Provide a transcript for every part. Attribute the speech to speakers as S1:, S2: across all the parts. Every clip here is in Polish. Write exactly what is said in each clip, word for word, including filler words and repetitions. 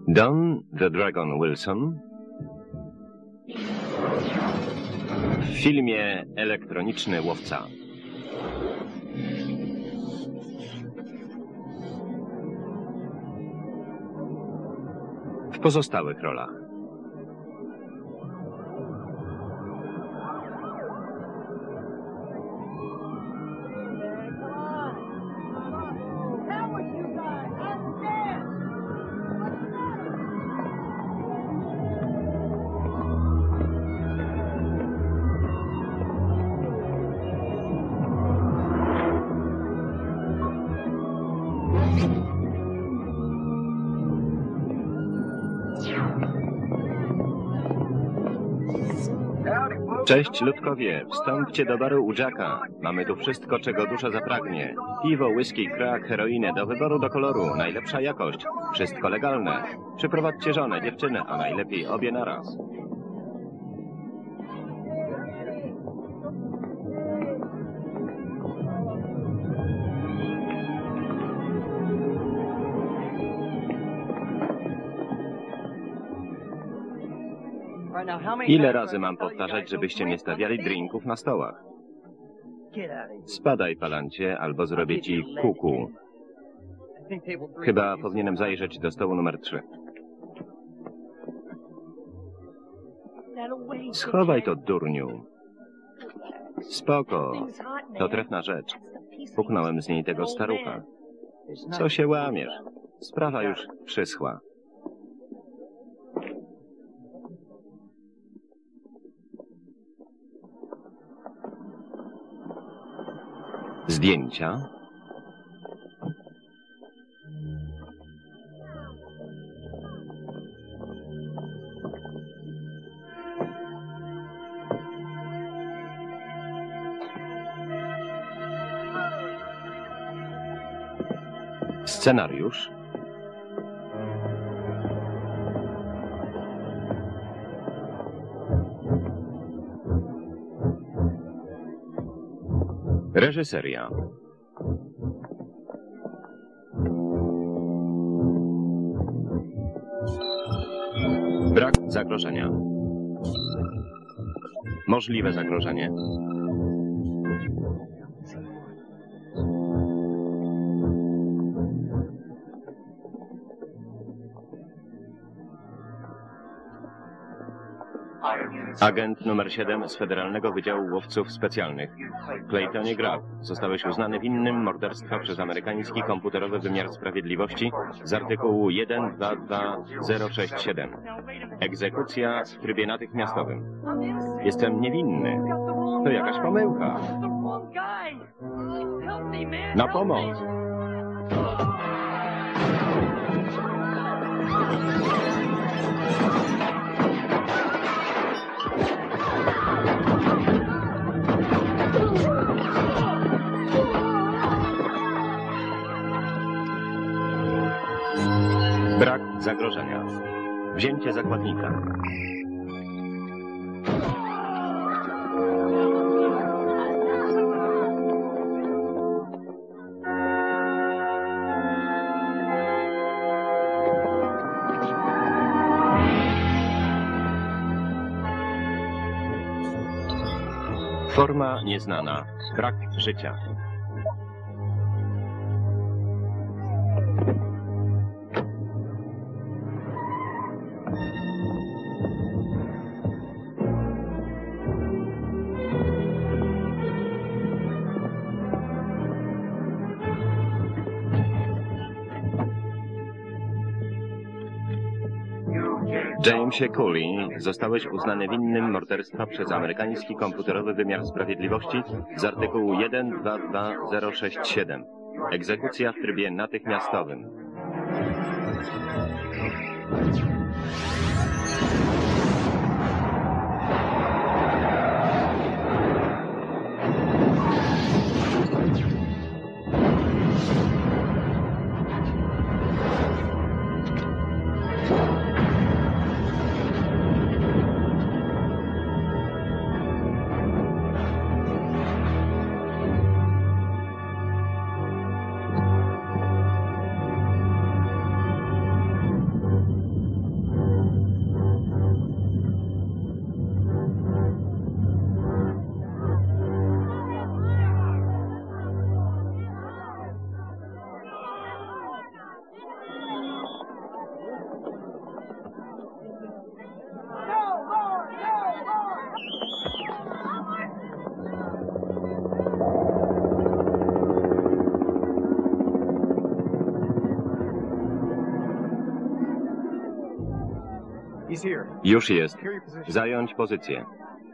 S1: Don the Dragon Wilson w filmie Elektroniczny łowca. W pozostałych rolach Cześć, ludkowie. Wstąpcie do baru u Jacka. Mamy tu wszystko, czego dusza zapragnie. Piwo, whisky, crack, heroinę, do wyboru, do koloru. Najlepsza jakość. Wszystko legalne. Przyprowadźcie żonę, dziewczynę, a najlepiej obie naraz. Ile razy mam powtarzać, żebyście nie stawiali drinków na stołach? Spadaj, palancie, albo zrobię ci kuku. Chyba powinienem zajrzeć do stołu numer trzy. Schowaj to, durniu. Spoko. To trefna rzecz. Puknąłem z niej tego starucha. Co się łamiesz? Sprawa już przyschła. Zdjęcia. Scenariusz. Reżyseria. Brak zagrożenia. Możliwe zagrożenie. Agent numer siedem z Federalnego Wydziału Łowców Specjalnych. Claytonie Graff, zostałeś uznany winnym morderstwa przez amerykański komputerowy wymiar sprawiedliwości z artykułu jeden dwa dwa zero sześć siedem. Egzekucja w trybie natychmiastowym. Jestem niewinny. To jakaś pomyłka. Na pomoc! Brak zagrożenia. Wzięcie zakładnika. Forma nieznana. Brak życia. Jamesie Cooley, zostałeś uznany winnym morderstwa przez amerykański komputerowy wymiar sprawiedliwości z artykułu jeden dwa dwa zero sześć siedem. Egzekucja w trybie natychmiastowym. Już jest. Zająć pozycję.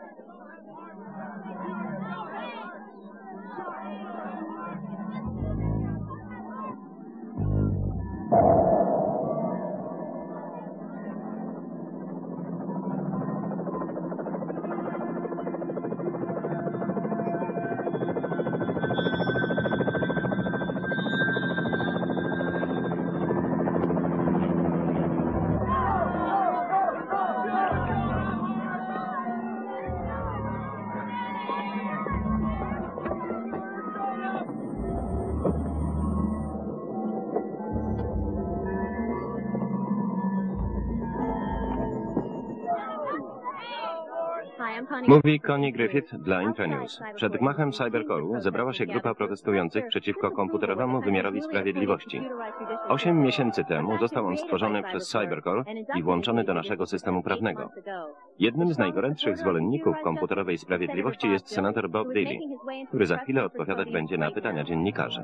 S1: Mówi Connie Griffith dla Infonews. Przed gmachem Cybercore'u zebrała się grupa protestujących przeciwko komputerowemu wymiarowi sprawiedliwości. Osiem miesięcy temu został on stworzony przez Cybercore i włączony do naszego systemu prawnego. Jednym z najgorętszych zwolenników komputerowej sprawiedliwości jest senator Bob Daly, który za chwilę odpowiadać będzie na pytania dziennikarzy.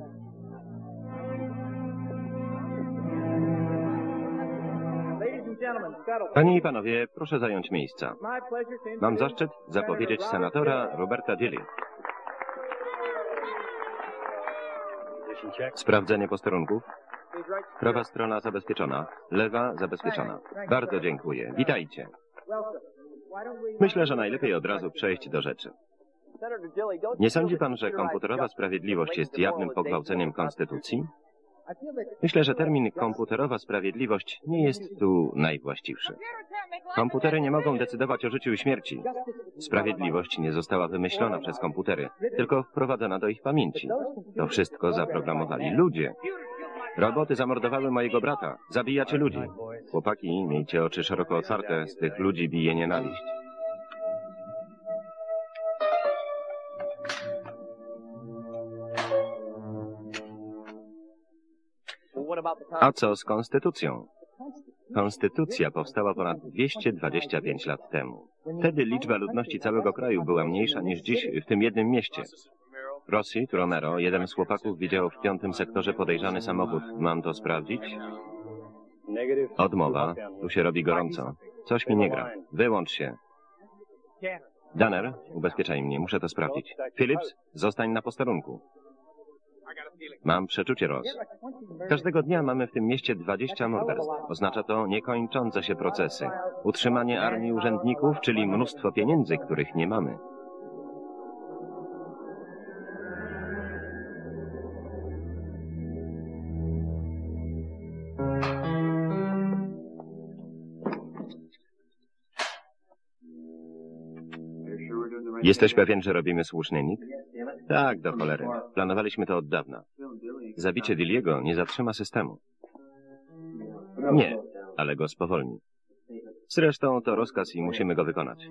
S1: Panie i panowie, proszę zająć miejsca. Mam zaszczyt zapowiedzieć senatora Roberta Daly. Sprawdzenie posterunków. Prawa strona zabezpieczona, lewa zabezpieczona. Bardzo dziękuję. Witajcie. Myślę, że najlepiej od razu przejść do rzeczy. Nie sądzi pan, że komputerowa sprawiedliwość jest jawnym pogwałceniem konstytucji? Myślę, że termin komputerowa sprawiedliwość nie jest tu najwłaściwszy. Komputery nie mogą decydować o życiu i śmierci. Sprawiedliwość nie została wymyślona przez komputery, tylko wprowadzona do ich pamięci. To wszystko zaprogramowali ludzie. Roboty zamordowały mojego brata. Zabijacie ludzi. Chłopaki, miejcie oczy szeroko otwarte, z tych ludzi bije nienawiść. A co z konstytucją? Konstytucja powstała ponad dwieście dwadzieścia pięć lat temu. Wtedy liczba ludności całego kraju była mniejsza niż dziś w tym jednym mieście. Rossi, Romero, jeden z chłopaków, widział w piątym sektorze podejrzany samochód. Mam to sprawdzić? Odmowa. Tu się robi gorąco. Coś mi nie gra. Wyłącz się. Danner, ubezpieczaj mnie, muszę to sprawdzić. Phillips, zostań na posterunku. Mam przeczucie, Ross. Każdego dnia mamy w tym mieście dwadzieścia morderstw. Oznacza to niekończące się procesy. Utrzymanie armii urzędników, czyli mnóstwo pieniędzy, których nie mamy. Jesteś pewien, że robimy słuszny nik? Tak, do cholery. Planowaliśmy to od dawna. Zabicie Dilliego nie zatrzyma systemu. Nie, ale go spowolni. Zresztą to rozkaz i musimy go wykonać.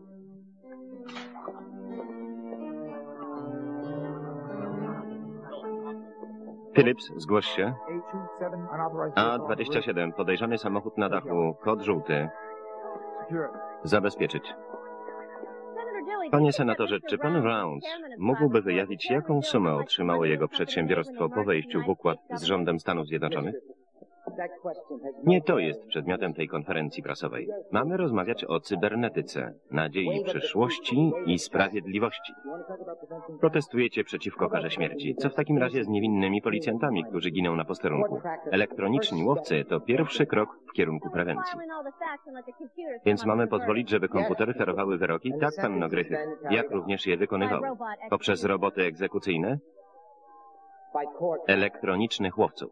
S1: Phillips, zgłoś się. A dwadzieścia siedem, podejrzany samochód na dachu, kod żółty. Zabezpieczyć. Panie senatorze, czy pan Rounds mógłby wyjawić, jaką sumę otrzymało jego przedsiębiorstwo po wejściu w układ z rządem Stanów Zjednoczonych? Nie to jest przedmiotem tej konferencji prasowej. Mamy rozmawiać o cybernetyce, nadziei przyszłości i sprawiedliwości. Protestujecie przeciwko karze śmierci. Co w takim razie z niewinnymi policjantami, którzy giną na posterunku? Elektroniczni łowcy to pierwszy krok w kierunku prewencji. Więc mamy pozwolić, żeby komputery ferowały wyroki? Tak, panno Griffith. Jak również je wykonywały? Poprzez roboty egzekucyjne? Elektronicznych łowców.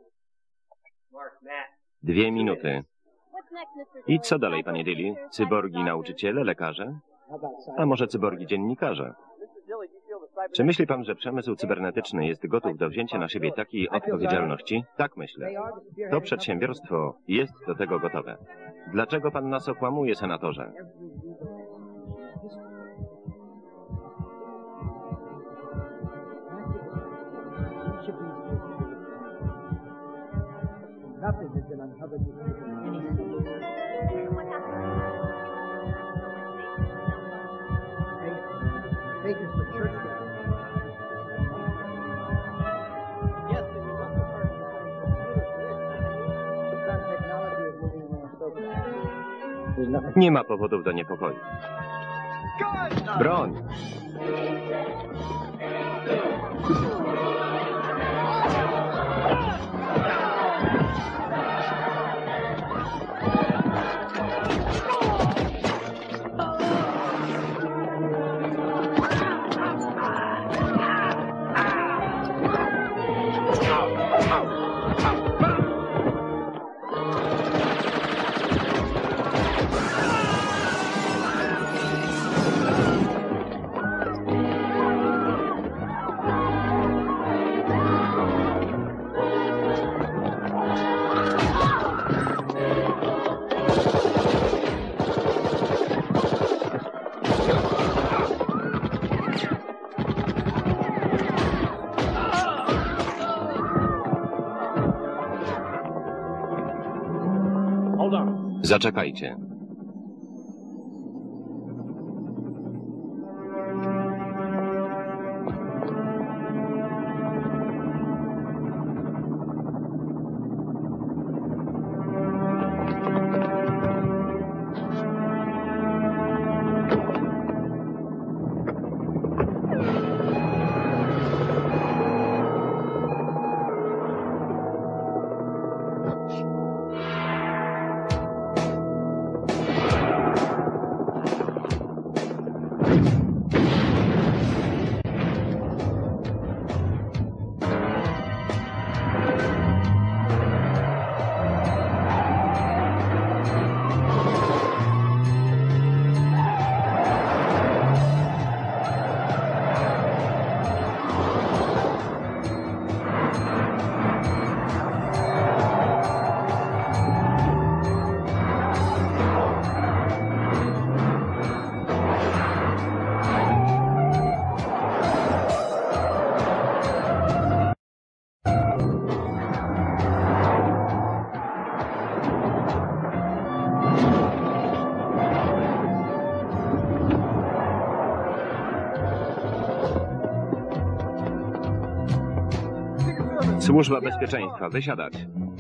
S1: Dwie minuty. I co dalej, panie Daly? Cyborgi nauczyciele, lekarze? A może cyborgi dziennikarze? Czy myśli pan, że przemysł cybernetyczny jest gotów do wzięcia na siebie takiej odpowiedzialności? Tak myślę. To przedsiębiorstwo jest do tego gotowe. Dlaczego pan nas okłamuje, senatorze?
S2: Nothing has been uncovered with any secret. Faith, faith is for church building. Yes, if you want the first technology is moving along so fast. There's nothing.
S1: Nie ma powodów do niepokoju. Broń! Zaczekajcie. Służba bezpieczeństwa, wysiadać.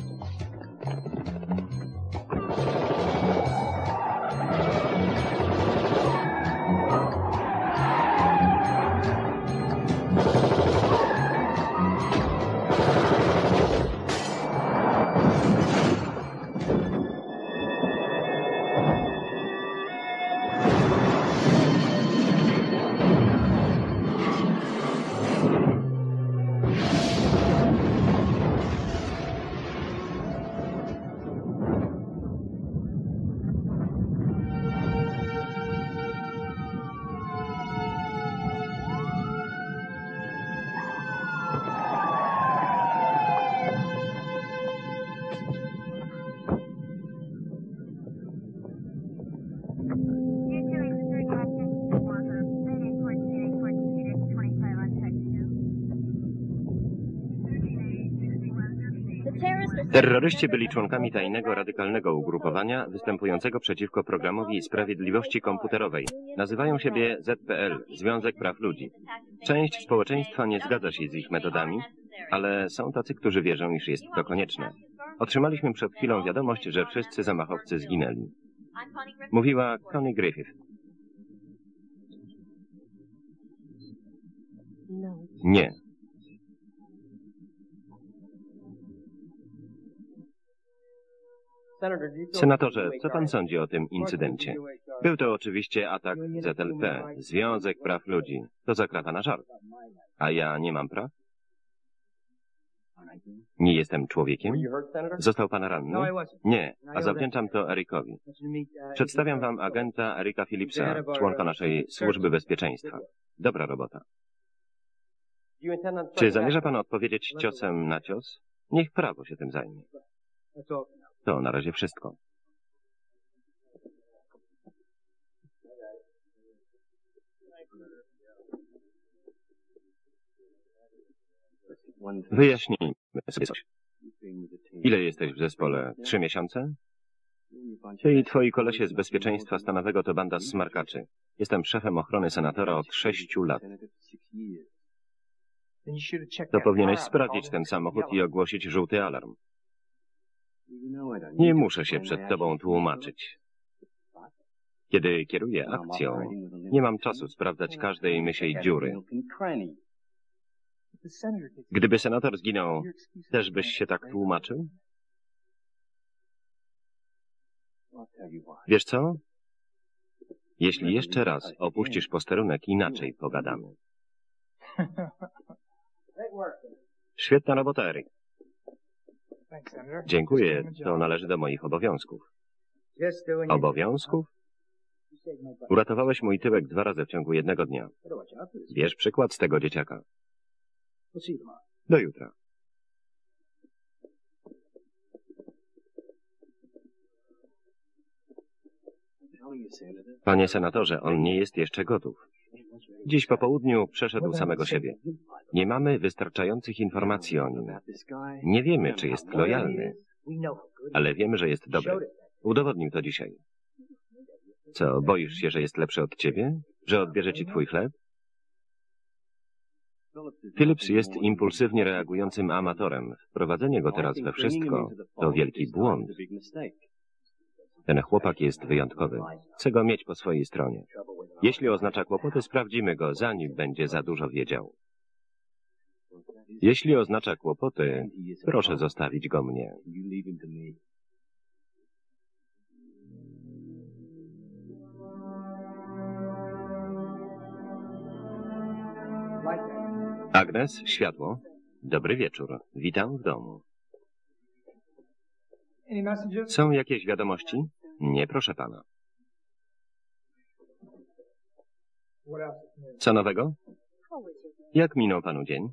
S1: Terroryści byli członkami tajnego, radykalnego ugrupowania występującego przeciwko programowi sprawiedliwości komputerowej. Nazywają siebie Z P L, Związek Praw Ludzi. Część społeczeństwa nie zgadza się z ich metodami, ale są tacy, którzy wierzą, iż jest to konieczne. Otrzymaliśmy przed chwilą wiadomość, że wszyscy zamachowcy zginęli. Mówiła Connie Griffith. Nie. Senatorze, co pan sądzi o tym incydencie? Był to oczywiście atak Z L P, Związek Praw Ludzi. To zakrawa na żart. A ja nie mam praw? Nie jestem człowiekiem? Został pan ranny? Nie, a zawdzięczam to Erikowi. Przedstawiam wam agenta Erika Phillipsa, członka naszej służby bezpieczeństwa. Dobra robota. Czy zamierza pan odpowiedzieć ciosem na cios? Niech prawo się tym zajmie. To na razie wszystko. Wyjaśnijmy sobie coś. Ile jesteś w zespole? Trzy miesiące? Ty i twoi kolesie z bezpieczeństwa stanowego to banda smarkaczy. Jestem szefem ochrony senatora od sześciu lat. To powinieneś sprawdzić ten samochód i ogłosić żółty alarm. Nie muszę się przed tobą tłumaczyć. Kiedy kieruję akcją, nie mam czasu sprawdzać każdej mysiej dziury. Gdyby senator zginął, też byś się tak tłumaczył? Wiesz co? Jeśli jeszcze raz opuścisz posterunek, inaczej pogadamy. Świetna robota, Eric. Dziękuję, to należy do moich obowiązków. Obowiązków? Uratowałeś mój tyłek dwa razy w ciągu jednego dnia. Bierz przykład z tego dzieciaka. Do jutra. Panie senatorze, on nie jest jeszcze gotów. Dziś po południu przeszedł samego siebie. Nie mamy wystarczających informacji o nim. Nie wiemy, czy jest lojalny, ale wiemy, że jest dobry. Udowodnił to dzisiaj. Co, boisz się, że jest lepszy od ciebie? Że odbierze ci twój chleb? Phillips jest impulsywnie reagującym amatorem. Wprowadzenie go teraz we wszystko to wielki błąd. Ten chłopak jest wyjątkowy. Chcę go mieć po swojej stronie. Jeśli oznacza kłopoty, sprawdzimy go, zanim będzie za dużo wiedział. Jeśli oznacza kłopoty, proszę zostawić go mnie. Agnes, światło. Dobry wieczór. Witam w domu. Są jakieś wiadomości? Nie, proszę pana. Co nowego? Jak minął panu dzień?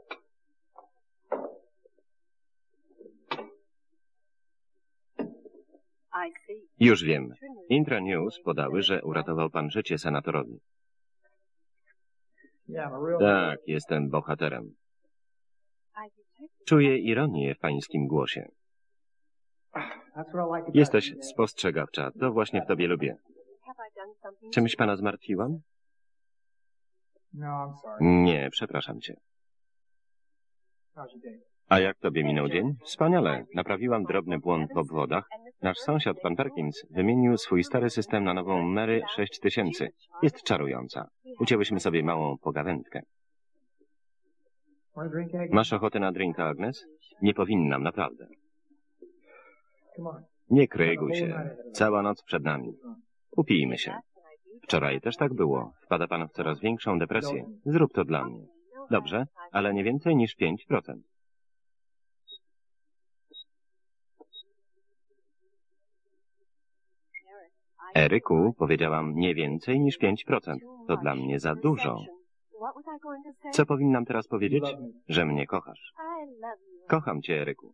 S1: Już wiem. Intra News podały, że uratował pan życie senatorowi. Tak, jestem bohaterem. Czuję ironię w pańskim głosie. Jesteś spostrzegawcza, to właśnie w tobie lubię. Czymś pana zmartwiłam? Nie, przepraszam cię. A jak tobie minął dzień? Wspaniale. Naprawiłam drobny błąd w obwodach. Nasz sąsiad, pan Perkins, wymienił swój stary system na nową Mary sześć tysięcy. Jest czarująca. Ucięłyśmy sobie małą pogawędkę. Masz ochotę na drinka, Agnes? Nie powinnam, naprawdę. Nie kryguj się. Cała noc przed nami. Upijmy się. Wczoraj też tak było. Wpada pan w coraz większą depresję. Zrób to dla mnie. Dobrze, ale nie więcej niż pięć procent. Eryku, powiedziałam nie więcej niż pięć procent. To dla mnie za dużo. Co powinnam teraz powiedzieć? Że mnie kochasz. Kocham cię, Eryku.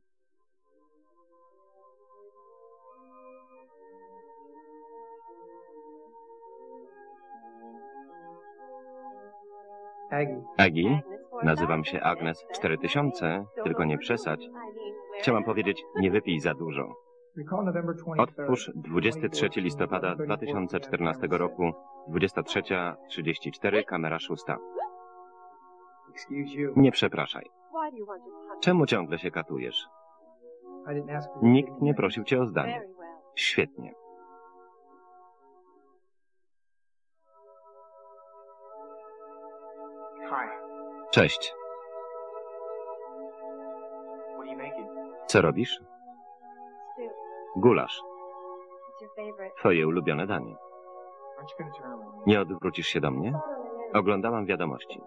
S1: Aggie, nazywam się Agnes cztery tysiące, tylko nie przesadź. Chciałam powiedzieć, nie wypij za dużo. Odtwórz dwudziestego trzeciego listopada dwa tysiące czternastego roku, dwudziesta trzecia trzydzieści cztery, kamera szósta. Nie przepraszaj. Czemu ciągle się katujesz? Nikt nie prosił cię o zdanie. Świetnie. Cześć. Co robisz? Gulasz. Twoje ulubione danie. Nie odwrócisz się do mnie? Oglądałam wiadomości.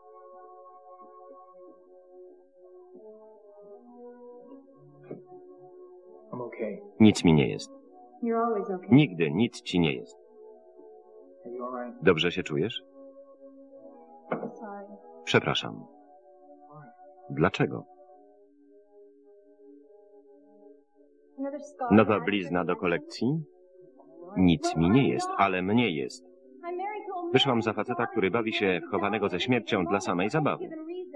S1: Nic mi nie jest. Nigdy nic ci nie jest. Dobrze się czujesz? Przepraszam. Dlaczego? Nowa blizna do kolekcji? Nic mi nie jest, ale mnie jest. Wyszłam za faceta, który bawi się w chowanego ze śmiercią dla samej zabawy.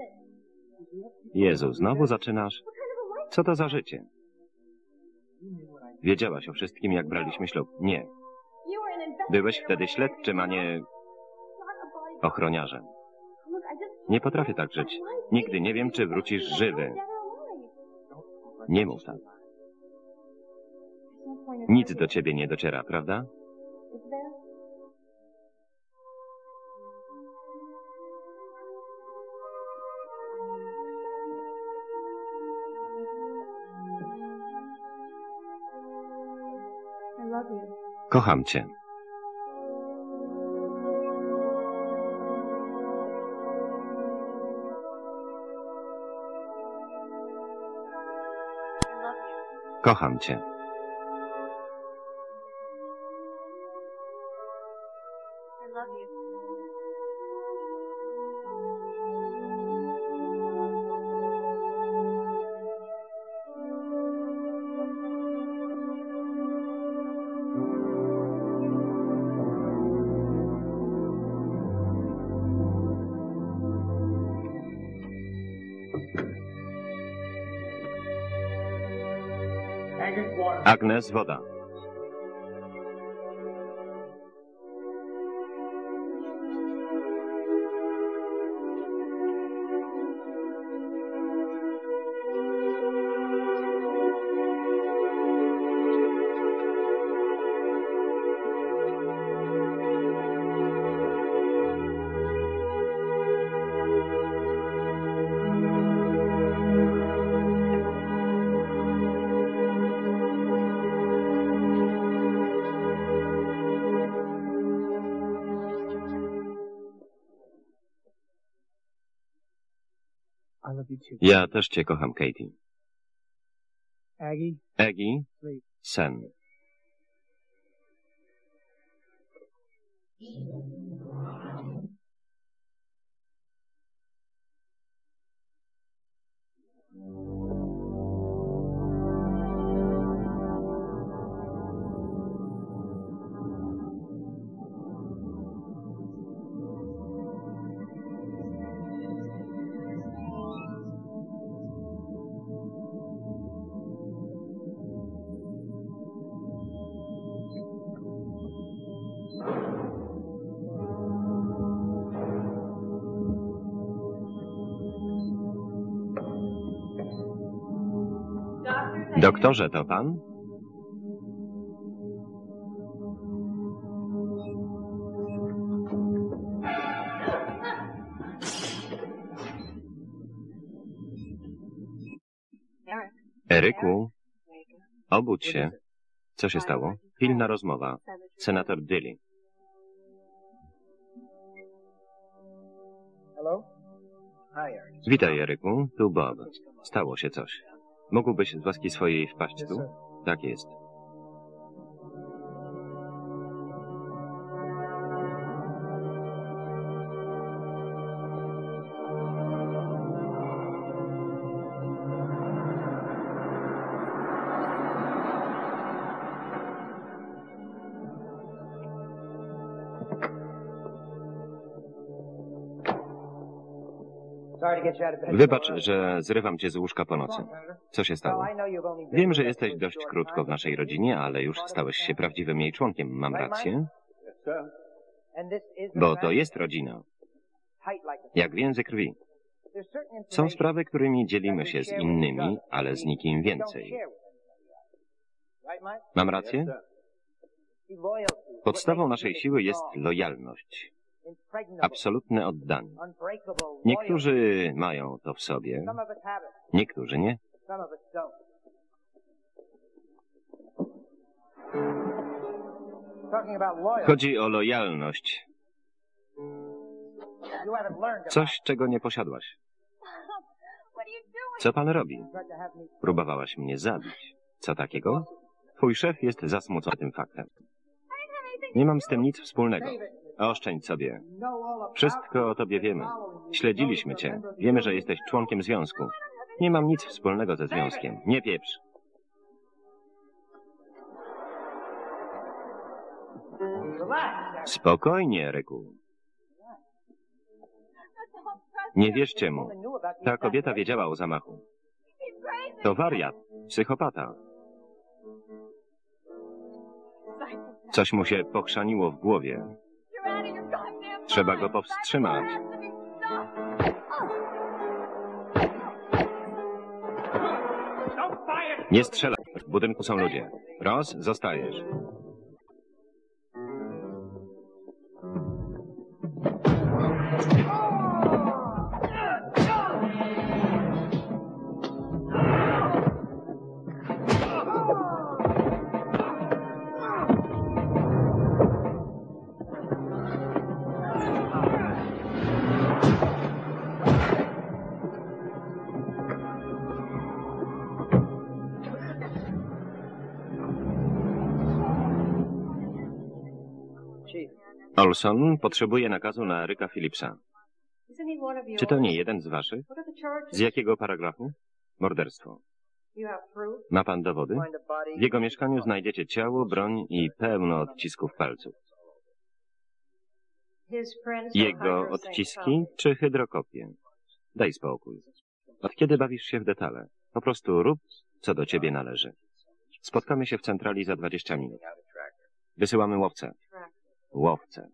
S1: Jezu, znowu zaczynasz? Co to za życie? Wiedziałaś o wszystkim, jak braliśmy ślub. Nie. Byłeś wtedy śledczym, a nie ochroniarzem. Nie potrafię tak żyć. Nigdy nie wiem, czy wrócisz żywy. Nie mów tak. Nic do ciebie nie dociera, prawda? Kocham cię. Kocham cię. Agnes, woda. Ja też cię kocham, Katie. Aggie, sen. Doktorze, to pan? Eryku, obudź się. Co się stało? Pilna rozmowa. Senator Dilly. Witaj, Eryku. Tu Bob. Stało się coś. Mógłbyś z łaski swojej wpaść tu? Tak jest. Wybacz, że zrywam cię z łóżka po nocy. Co się stało? Wiem, że jesteś dość krótko w naszej rodzinie, ale już stałeś się prawdziwym jej członkiem. Mam rację? Bo to jest rodzina. Jak więzy krwi. Są sprawy, którymi dzielimy się z innymi, ale z nikim więcej. Mam rację? Podstawą naszej siły jest lojalność. Absolutne oddanie. Niektórzy mają to w sobie, niektórzy nie. Chodzi o lojalność. Coś, czego nie posiadłaś. Co pan robi? Próbowałaś mnie zabić. Co takiego? Twój szef jest zasmucony tym faktem. Nie mam z tym nic wspólnego. Oszczędź sobie. Wszystko o tobie wiemy. Śledziliśmy cię. Wiemy, że jesteś członkiem związku. Nie mam nic wspólnego ze związkiem. Nie pieprz. Spokojnie, Eryku. Nie wierzcie mu. Ta kobieta wiedziała o zamachu. To wariat, psychopata. Coś mu się pochrzaniło w głowie. Trzeba go powstrzymać. Nie strzelaj. W budynku są ludzie. Ross, zostajesz. Olson potrzebuje nakazu na Eryka Phillipsa. Czy to nie jeden z waszych? Z jakiego paragrafu? Morderstwo. Ma pan dowody? W jego mieszkaniu znajdziecie ciało, broń i pełno odcisków palców. Jego odciski czy hydrokopie? Daj spokój. Od kiedy bawisz się w detale? Po prostu rób, co do ciebie należy. Spotkamy się w centrali za dwadzieścia minut. Wysyłamy łowcę. Łowcę.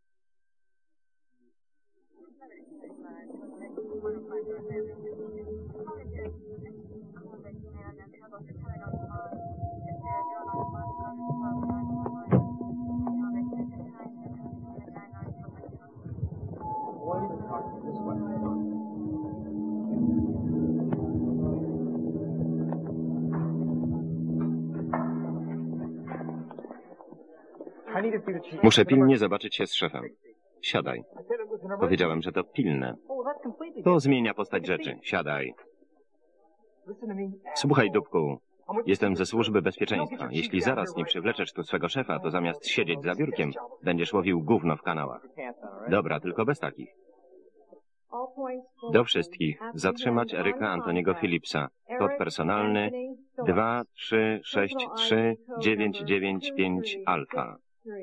S1: Muszę pilnie zobaczyć się z szefem. Siadaj. Powiedziałem, że to pilne. To zmienia postać rzeczy. Siadaj. Słuchaj, dupku. Jestem ze służby bezpieczeństwa. Jeśli zaraz nie przywleczesz tu swego szefa, to zamiast siedzieć za biurkiem, będziesz łowił gówno w kanałach. Dobra, tylko bez takich. Do wszystkich. Zatrzymać Eryka Antoniego Phillipsa. Kod personalny dwa trzy sześć trzy dziewięć dziewięć pięć alfa.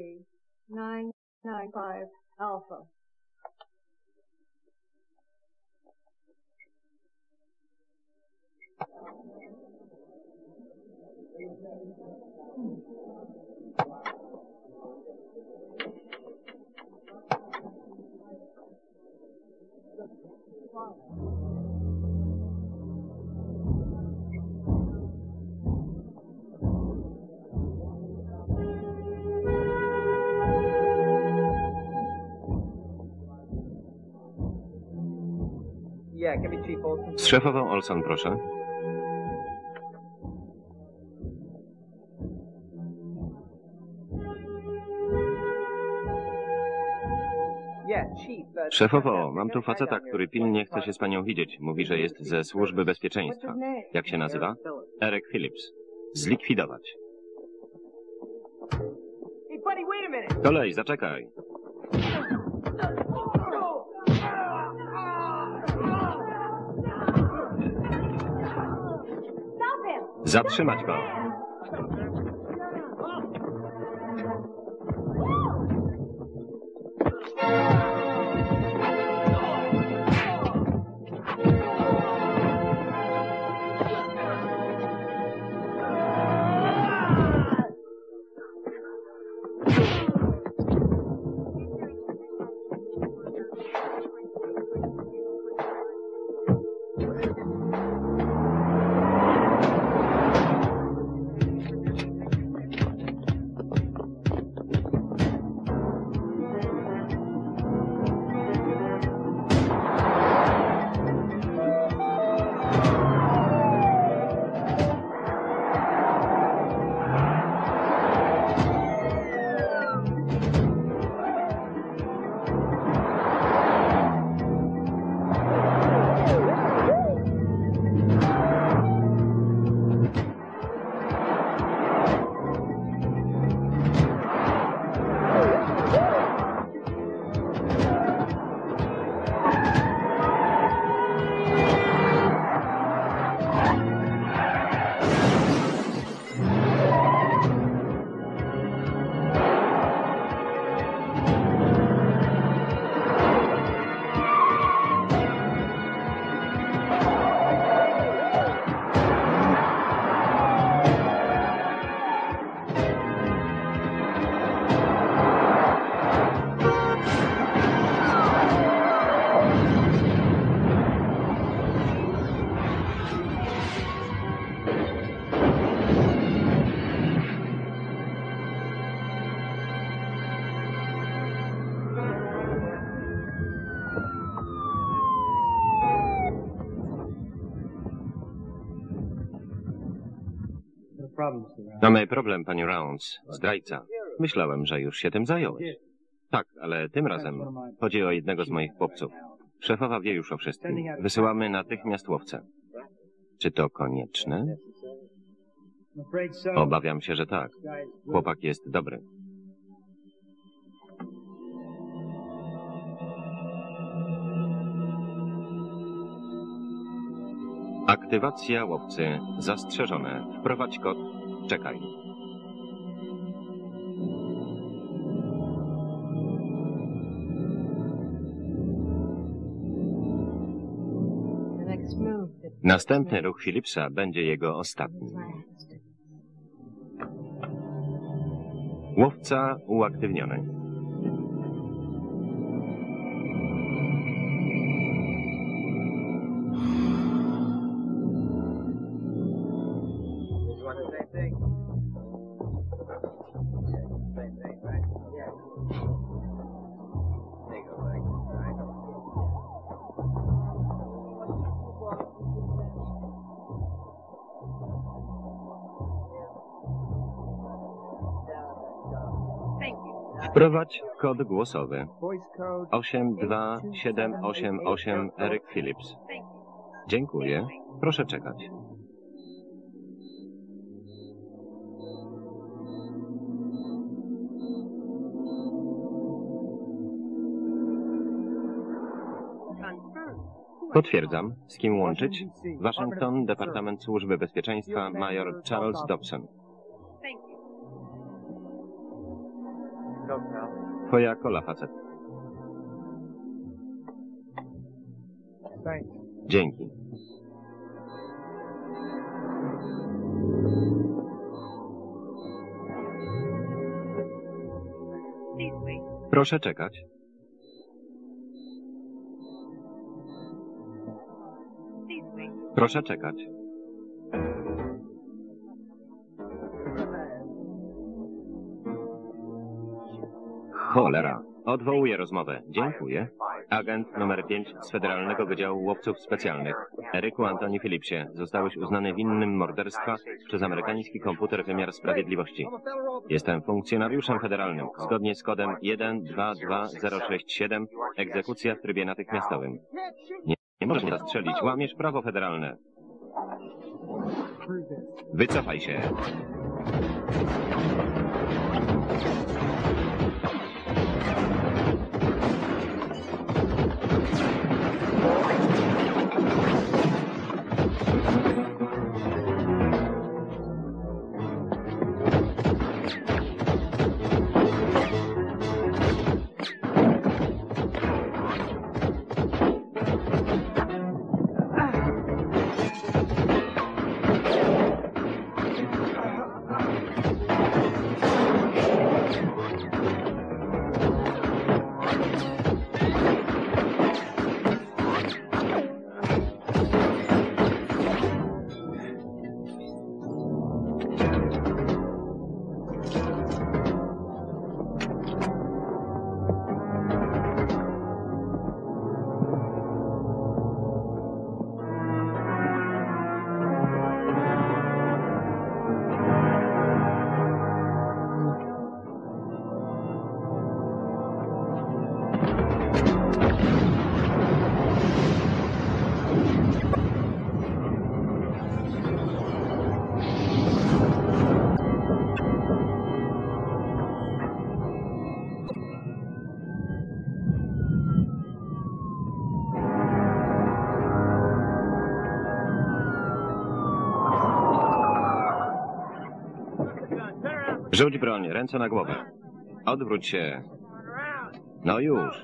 S1: Z szefową Olson, proszę. Szefowo, mam tu faceta, który pilnie chce się z panią widzieć. Mówi, że jest ze służby bezpieczeństwa. Jak się nazywa? Eryk Phillips. Zlikwidować. Kolej, zaczekaj. Zatrzymać go. Mamy problem, pani Rounds. Zdrajca. Myślałem, że już się tym zająłeś. Tak, ale tym razem chodzi o jednego z moich chłopców. Szefowa wie już o wszystkim. Wysyłamy natychmiast łowcę. Czy to konieczne? Obawiam się, że tak. Chłopak jest dobry. Aktywacja łowcy zastrzeżone. Wprowadź kod. Czekaj. Następny ruch Phillipsa będzie jego ostatni. Łowca uaktywniony. Wprowadź kod głosowy. osiem dwa siedem osiem osiem Eric Phillips. Dziękuję. Proszę czekać. Potwierdzam. Z kim łączyć? Waszyngton, Departament Służby Bezpieczeństwa, major Charles Dobson. Twoja kola, facet. Dzięki. Proszę czekać. Proszę czekać. Cholera. Odwołuję rozmowę. Dziękuję. Agent numer pięć z Federalnego Wydziału Łowców Specjalnych. Eryku Anthony Phillipsie, zostałeś uznany winnym morderstwa przez amerykański komputer Wymiar Sprawiedliwości. Jestem funkcjonariuszem federalnym. Zgodnie z kodem jeden dwa dwa zero sześć siedem egzekucja w trybie natychmiastowym. Nie, nie możesz mnie zastrzelić. Łamiesz prawo federalne. Wycofaj się. Rzuć broń, ręce na głowę. Odwróć się. No już.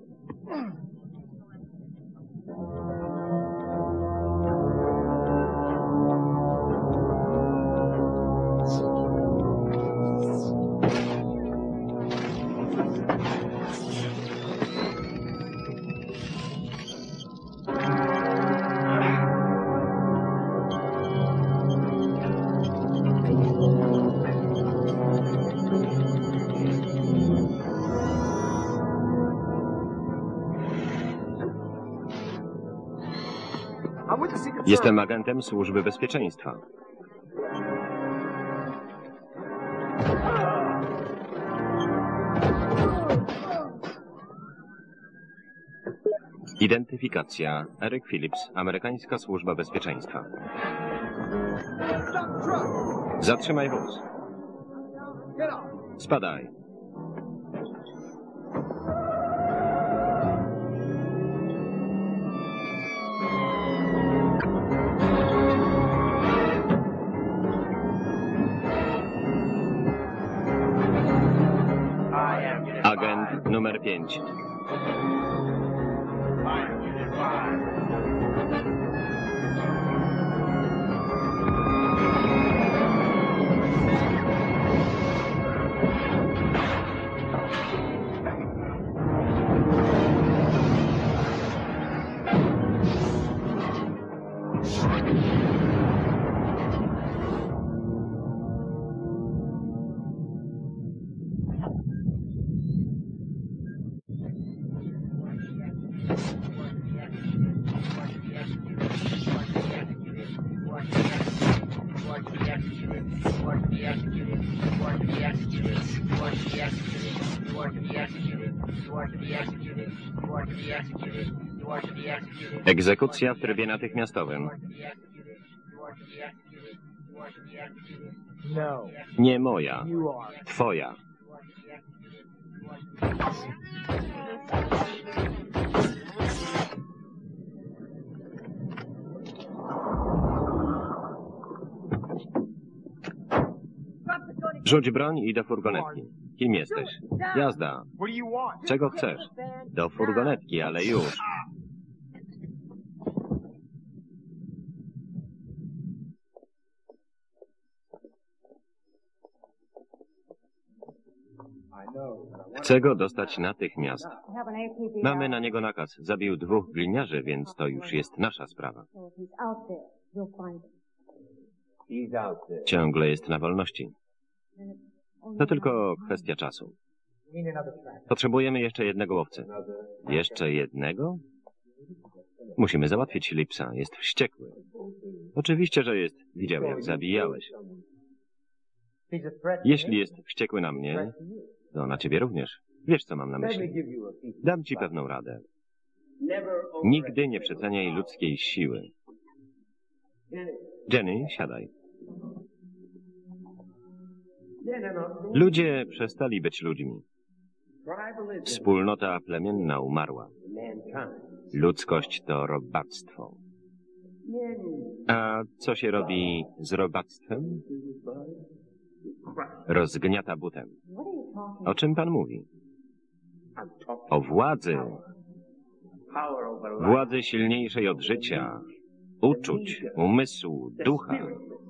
S1: Jestem agentem Służby Bezpieczeństwa. Identyfikacja. Eric Phillips, amerykańska Służba Bezpieczeństwa. Zatrzymaj wóz. Spadaj. Numer pięć. Egzekucja w trybie natychmiastowym.
S2: No,
S1: Nie moja,
S2: you are.
S1: twoja. Rzuć broń i do furgonetki. Kim jesteś? Jazda. Czego chcesz? Do furgonetki, ale już. Chcę go dostać natychmiast. Mamy na niego nakaz. Zabił dwóch gliniarzy, więc to już jest nasza sprawa. Ciągle jest na wolności. To tylko kwestia czasu. Potrzebujemy jeszcze jednego łowcy. Jeszcze jednego? Musimy załatwić Phillipsa. Jest wściekły. Oczywiście, że jest. Widział, jak zabijałeś. Jeśli jest wściekły na mnie, to na ciebie również. Wiesz, co mam na myśli. Dam ci pewną radę. Nigdy nie przeceniaj ludzkiej siły. Jenny, siadaj. Ludzie przestali być ludźmi. Wspólnota plemienna umarła. Ludzkość to robactwo. A co się robi z robactwem? Rozgniata butem. O czym pan mówi? O władzy. Władzy silniejszej od życia, uczuć, umysłu, ducha.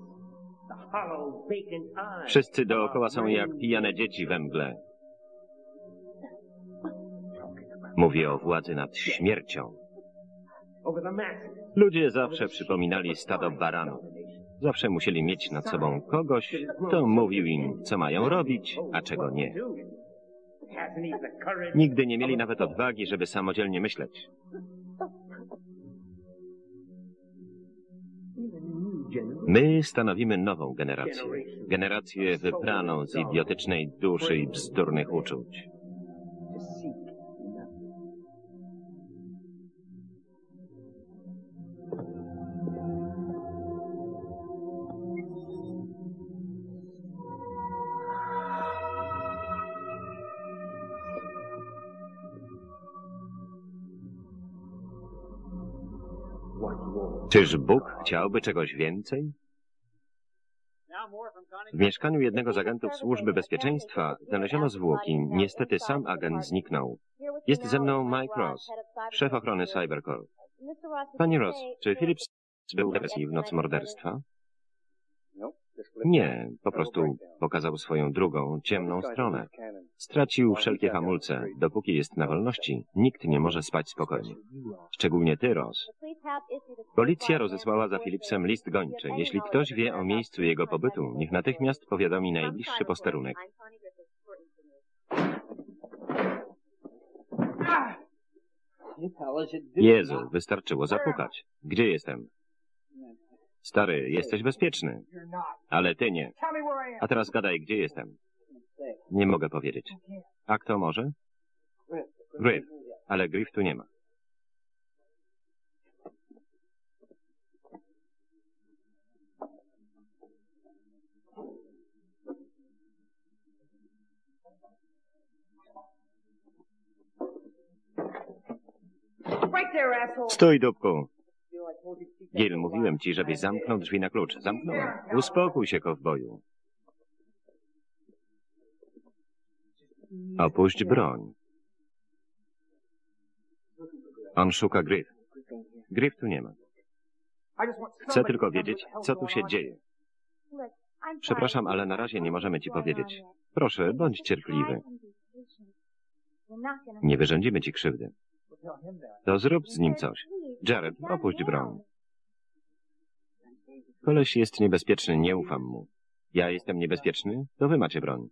S1: Wszyscy dookoła są jak pijane dzieci we mgle. Mówię o władzy nad śmiercią. Ludzie zawsze przypominali stado baranów. Zawsze musieli mieć nad sobą kogoś, kto mówił im, co mają robić, a czego nie. Nigdy nie mieli nawet odwagi, żeby samodzielnie myśleć. My stanowimy nową generację. Generację wybraną z idiotycznej duszy i bzdurnych uczuć. Czyż Bóg chciałby czegoś więcej? W mieszkaniu jednego z agentów Służby Bezpieczeństwa znaleziono zwłoki. Niestety sam agent zniknął. Jest ze mną Mike Ross, szef ochrony Cybercorp. Panie Ross, czy Phillips był w depresji w nocy morderstwa? Nie, po prostu pokazał swoją drugą, ciemną stronę. Stracił wszelkie hamulce. Dopóki jest na wolności, nikt nie może spać spokojnie. Szczególnie ty, Ross. Policja rozesłała za Phillipsem list gończy. Jeśli ktoś wie o miejscu jego pobytu, niech natychmiast powiadomi najbliższy posterunek. Jezu, wystarczyło zapukać. Gdzie jestem? Stary, jesteś bezpieczny. Ale ty nie. A teraz gadaj, gdzie jestem. Nie mogę powiedzieć. A kto może? Griff. Ale Griff tu nie ma. Stój, dupku. Gil, mówiłem ci, żebyś zamknął drzwi na klucz. Zamknąłem. Uspokój się, kowboju. Opuść broń. On szuka Griff. Griff tu nie ma. Chcę tylko wiedzieć, co tu się dzieje. Przepraszam, ale na razie nie możemy ci powiedzieć. Proszę, bądź cierpliwy. Nie wyrządzimy ci krzywdy. To zrób z nim coś. Jared, opuść broń. Koleś jest niebezpieczny, nie ufam mu. Ja jestem niebezpieczny, to wy macie broń.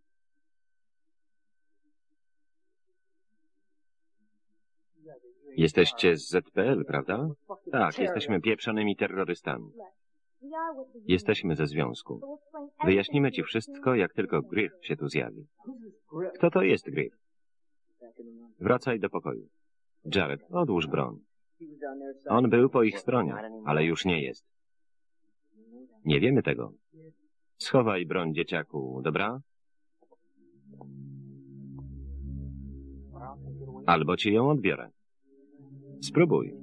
S1: Jesteście z Z P L, prawda? Tak, jesteśmy pieprzonymi terrorystami. Jesteśmy ze związku. Wyjaśnimy ci wszystko, jak tylko Griff się tu zjawi. Kto to jest Griff? Wracaj do pokoju. Jared, odłóż broń. On był po ich stronie, ale już nie jest. Nie wiemy tego. Schowaj broń, dzieciaku, dobra? Albo ci ją odbiorę. Spróbuj.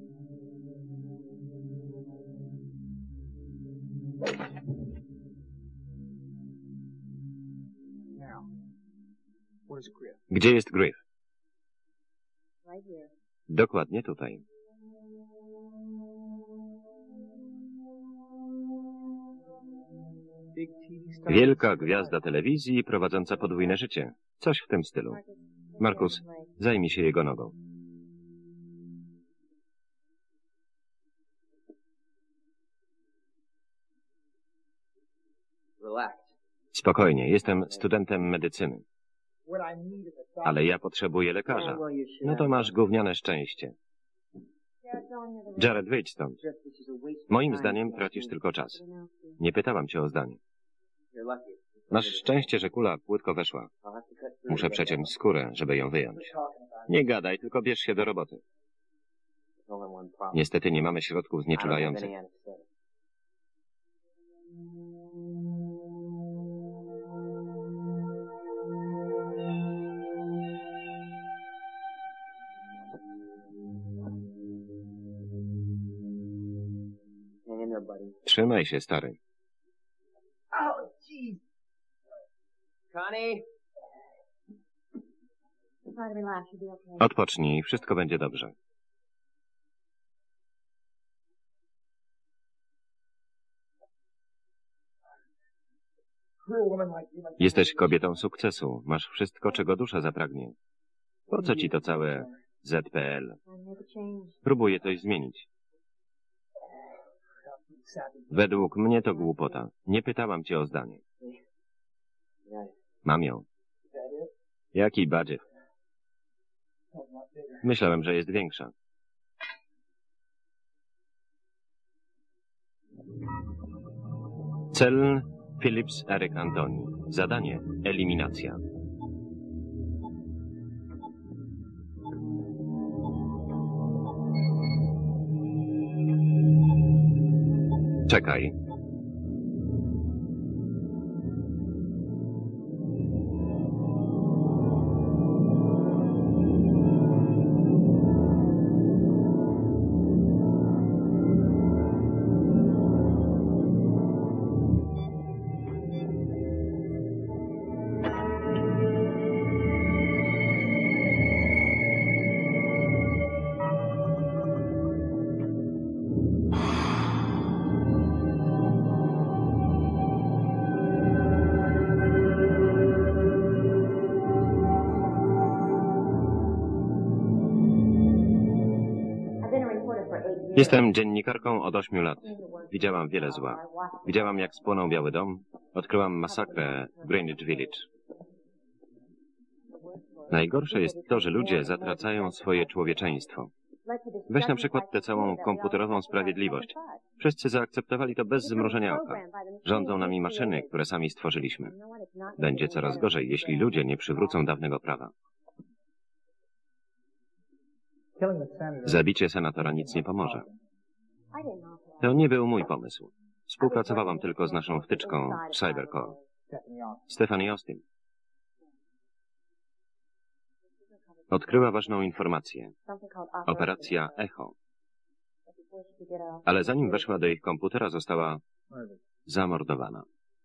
S1: Gdzie jest Griff? Dokładnie tutaj. Wielka gwiazda telewizji prowadząca podwójne życie. Coś w tym stylu. Markus, zajmij się jego nogą. Spokojnie, jestem studentem medycyny. Ale ja potrzebuję lekarza. No to masz gówniane szczęście. Jared, wyjdź stąd. Moim zdaniem tracisz tylko czas. Nie pytałam cię o zdanie. Masz szczęście, że kula płytko weszła. Muszę przeciąć skórę, żeby ją wyjąć. Nie gadaj, tylko bierz się do roboty. Niestety nie mamy środków znieczulających. Trzymaj się, stary. Odpocznij, wszystko będzie dobrze. Jesteś kobietą sukcesu. Masz wszystko, czego dusza zapragnie. Po co ci to całe Z P L? Próbuję coś zmienić. Według mnie to głupota. Nie pytałam cię o zdanie. Mam ją. Jaki badziew? Myślałem, że jest większa. Cel Phillips Eric Antoni. Zadanie eliminacja. Czekaj. Jestem dziennikarką od ośmiu lat. Widziałam wiele zła. Widziałam, jak spłonął Biały Dom. Odkryłam masakrę w Greenwich Village. Najgorsze jest to, że ludzie zatracają swoje człowieczeństwo. Weź na przykład tę całą komputerową sprawiedliwość. Wszyscy zaakceptowali to bez zmrużenia oka. Rządzą nami maszyny, które sami stworzyliśmy. Będzie coraz gorzej, jeśli ludzie nie przywrócą dawnego prawa. Zabicie senatora nic nie pomoże. To nie był mój pomysł. Współpracowałam tylko z naszą wtyczką w Cybercore. Stephanie Austin. Odkryła ważną informację. Operacja Echo. Ale zanim weszła do ich komputera, została zamordowana.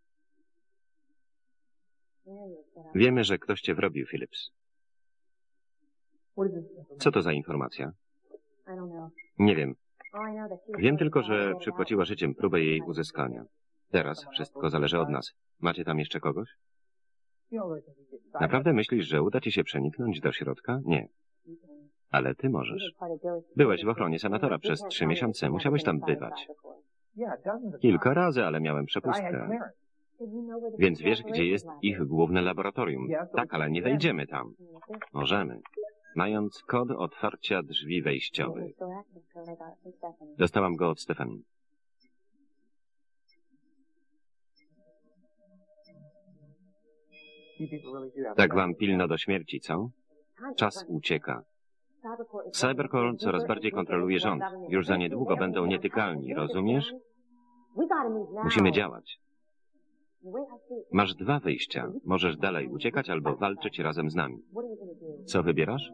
S1: Wiemy, że ktoś cię wrobił, Phillips. Co to za informacja? Nie wiem. Wiem tylko, że przypłaciła życiem próbę jej uzyskania. Teraz wszystko zależy od nas. Macie tam jeszcze kogoś? Naprawdę myślisz, że uda ci się przeniknąć do środka? Nie. Ale ty możesz. Byłeś w ochronie senatora przez trzy miesiące. Musiałeś tam bywać. Kilka razy, ale miałem przepustkę. Więc wiesz, gdzie jest ich główne laboratorium. Tak, ale nie wejdziemy tam. Możemy. Mając kod otwarcia drzwi wejściowych. Dostałam go od Stephanie. Tak wam pilno do śmierci, co? Czas ucieka. Cybercore coraz bardziej kontroluje rząd. Już za niedługo będą nietykalni, rozumiesz? Musimy działać. Masz dwa wyjścia. Możesz dalej uciekać albo walczyć razem z nami. Co wybierasz?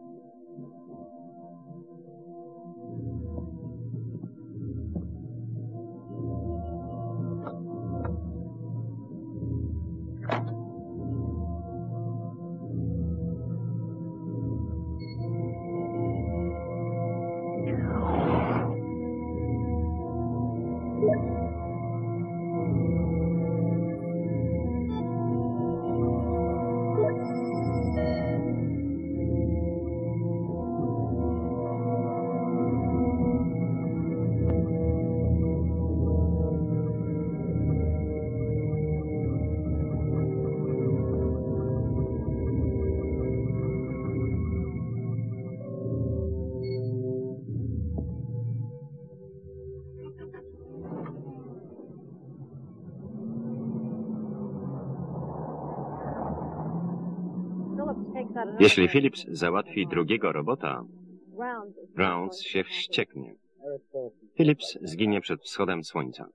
S1: Jeśli Phillips załatwi drugiego robota, Rounds się wścieknie. Phillips zginie przed wschodem słońca.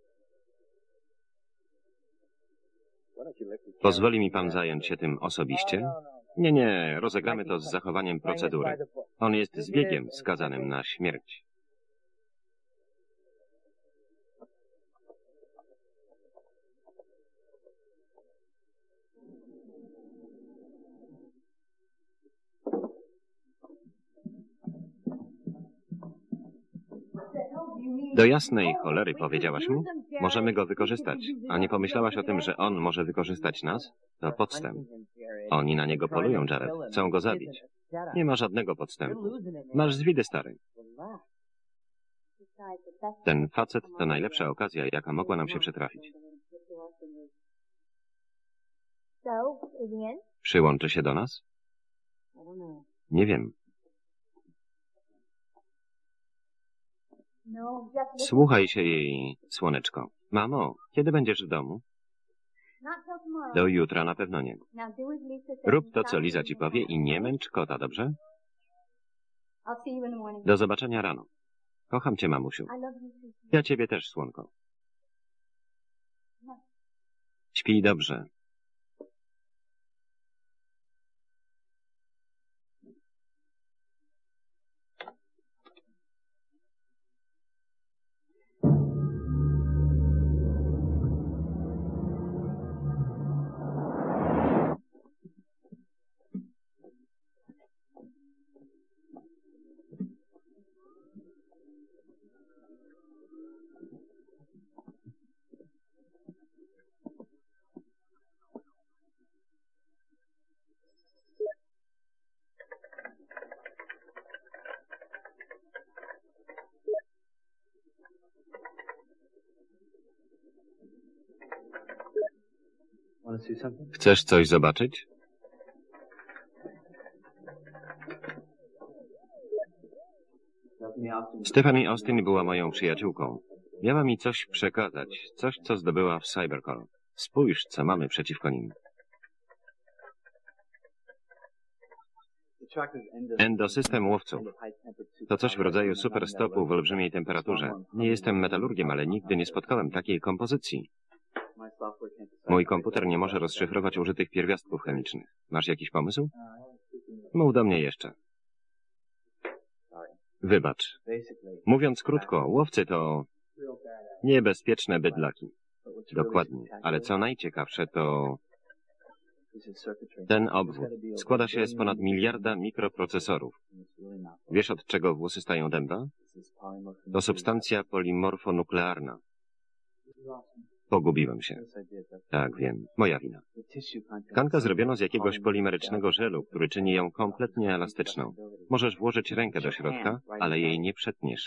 S1: Pozwoli mi pan zająć się tym osobiście? Nie, nie, rozegramy to z zachowaniem procedury. On jest zbiegiem skazanym na śmierć. Do jasnej cholery, powiedziałaś mu? Możemy go wykorzystać. A nie pomyślałaś o tym, że on może wykorzystać nas? To podstęp. Oni na niego polują, Jared. Chcą go zabić. Nie ma żadnego podstępu. Masz zwidy, stary. Ten facet to najlepsza okazja, jaka mogła nam się przytrafić. Przyłączy się do nas? Nie wiem. Słuchaj się jej, słoneczko. Mamo, kiedy będziesz w domu? Do jutra na pewno nie. Rób to, co Liza ci powie i nie męcz kota, dobrze? Do zobaczenia rano. Kocham cię, mamusiu. Ja ciebie też, słonko. Śpij dobrze. Chcesz coś zobaczyć? Stephanie Austin była moją przyjaciółką. Miała mi coś przekazać, coś, co zdobyła w Cybercore. Spójrz, co mamy przeciwko nim. Endosystem łowców. To coś w rodzaju superstopu w olbrzymiej temperaturze. Nie jestem metalurgiem, ale nigdy nie spotkałem takiej kompozycji. Mój komputer nie może rozszyfrować użytych pierwiastków chemicznych. Masz jakiś pomysł? Mów do mnie jeszcze. Wybacz. Mówiąc krótko, łowcy to niebezpieczne bydlaki. Dokładnie. Ale co najciekawsze to Ten obwód składa się z ponad miliarda mikroprocesorów. Wiesz, od czego włosy stają dęba? To substancja polimorfonuklearna. Pogubiłem się. Tak, wiem. Moja wina. Tkankę zrobiono z jakiegoś polimerycznego żelu, który czyni ją kompletnie elastyczną. Możesz włożyć rękę do środka, ale jej nie przetniesz.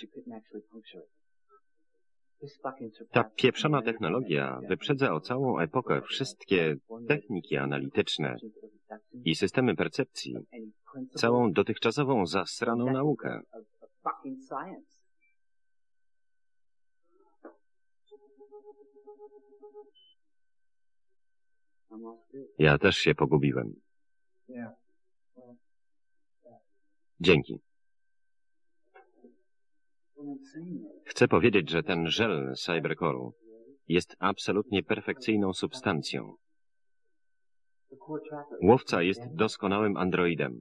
S1: Ta pieprzona technologia wyprzedza o całą epokę wszystkie techniki analityczne i systemy percepcji, całą dotychczasową zasraną naukę. Ja też się pogubiłem. Dzięki. Chcę powiedzieć, że ten żel Cybercore'u jest absolutnie perfekcyjną substancją. Łowca jest doskonałym androidem.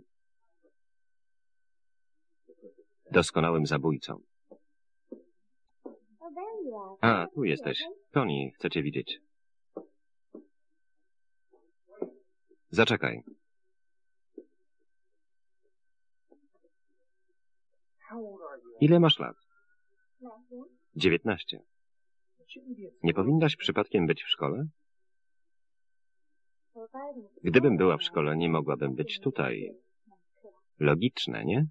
S1: Doskonałym zabójcą. A, tu jesteś. Tony, chcę cię widzieć. Zaczekaj. Ile masz lat? Dziewiętnaście. Nie powinnaś przypadkiem być w szkole? Gdybym była w szkole, nie mogłabym być tutaj. Logiczne, nie?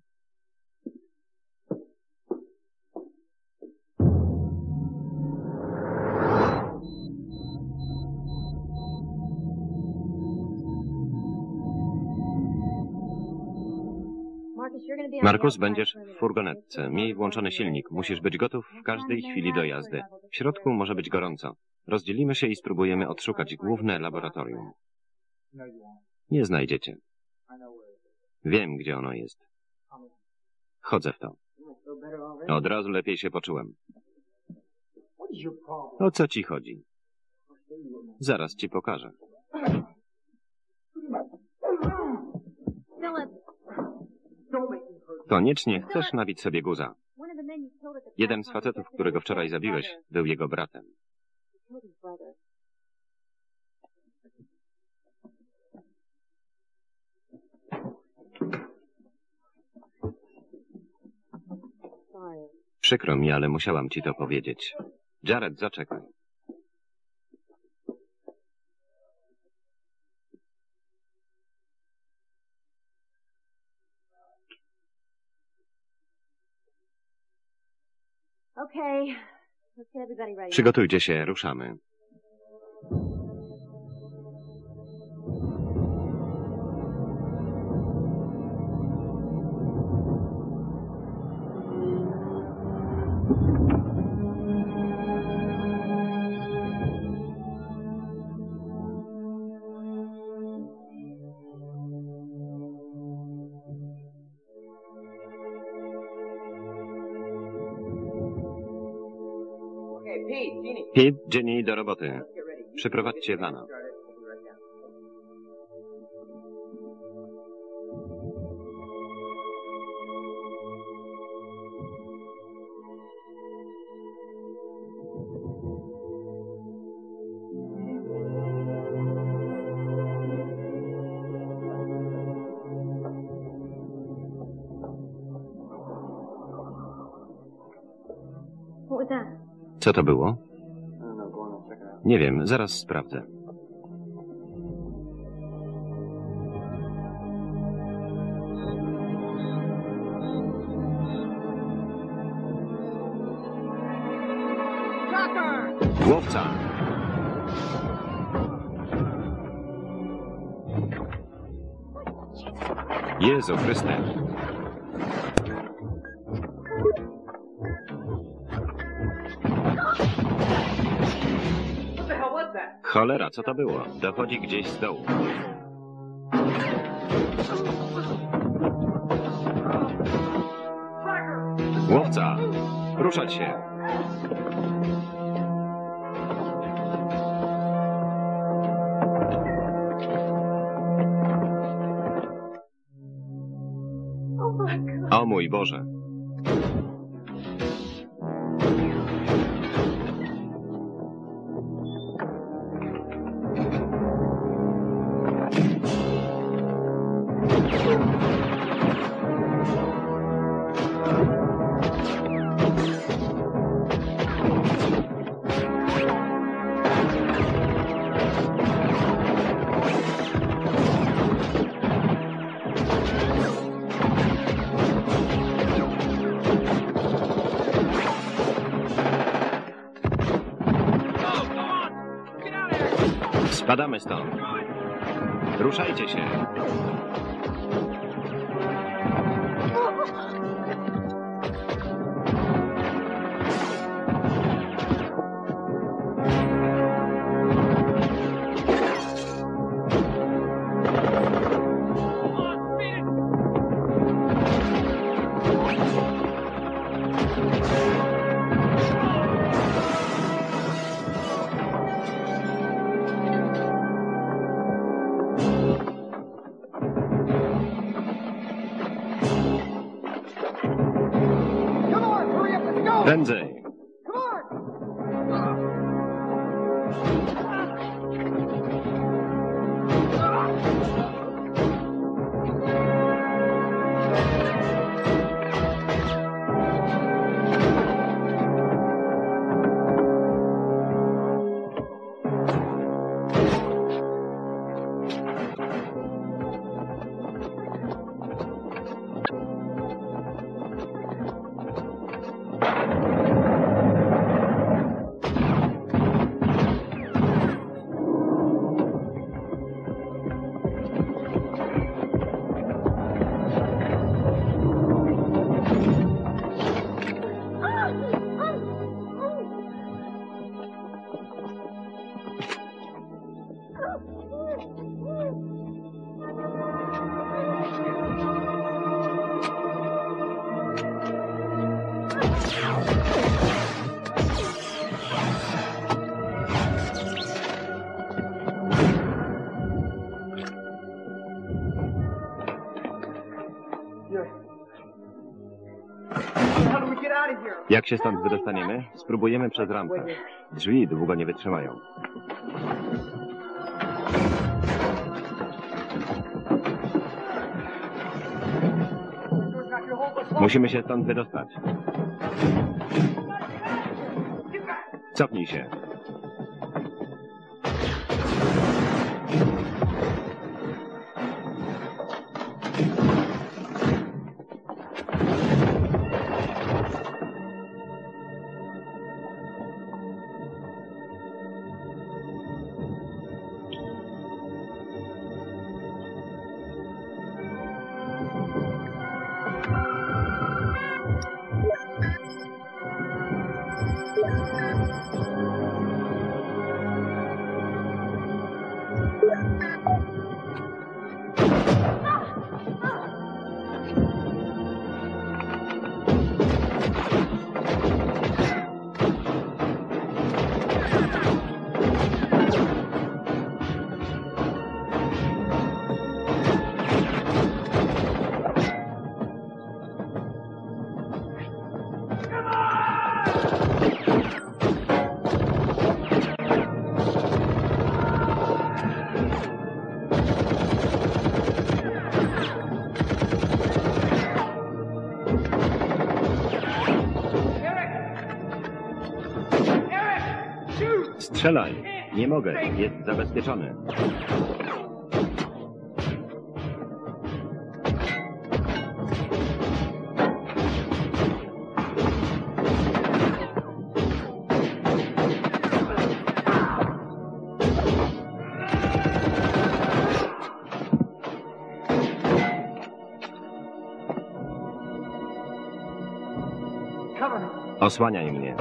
S1: Markus, będziesz w furgonetce. Miej włączony silnik. Musisz być gotów w każdej chwili do jazdy. W środku może być gorąco. Rozdzielimy się i spróbujemy odszukać główne laboratorium. Nie znajdziecie. Wiem, gdzie ono jest. Chodzę w to. Od razu lepiej się poczułem. O co ci chodzi? Zaraz ci pokażę. Koniecznie chcesz nabić sobie guza. Jeden z facetów, którego wczoraj zabiłeś, był jego bratem. Przykro mi, ale musiałam ci to powiedzieć. Jared, zaczekaj. Przygotujcie się, ruszamy. Pete, Jenny, do roboty. Przyprowadźcie Vana. Co to było? Nie wiem, zaraz sprawdzę. Łowca! Jezu Chryste! Cholera, co to było? Dochodzi gdzieś z dołu. Łowca! Ruszać się! O mój Boże! Spadamy stąd. Ruszajcie się. Prędzej. Jak się stąd wydostaniemy? Spróbujemy przez rampę. Drzwi długo nie wytrzymają. Musimy się stąd wydostać. Cofnij się. Strzelaj! Nie mogę, jest zabezpieczony. Osłaniaj mnie.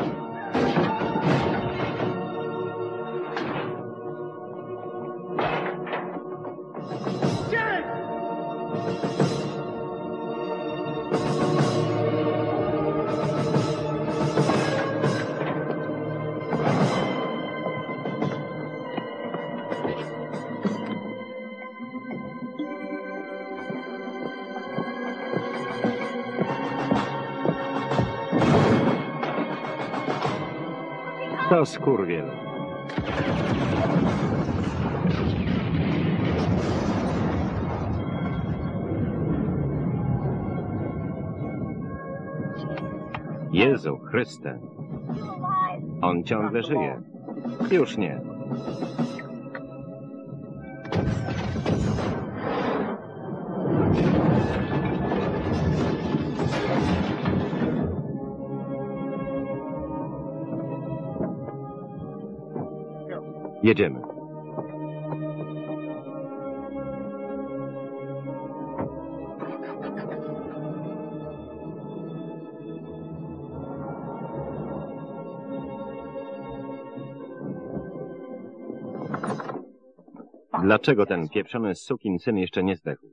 S1: To skurwiel. Jezu Chryste. On ciągle żyje. Już nie. Jedziemy. Dlaczego ten pieprzony sukinsyn jeszcze nie zdechł?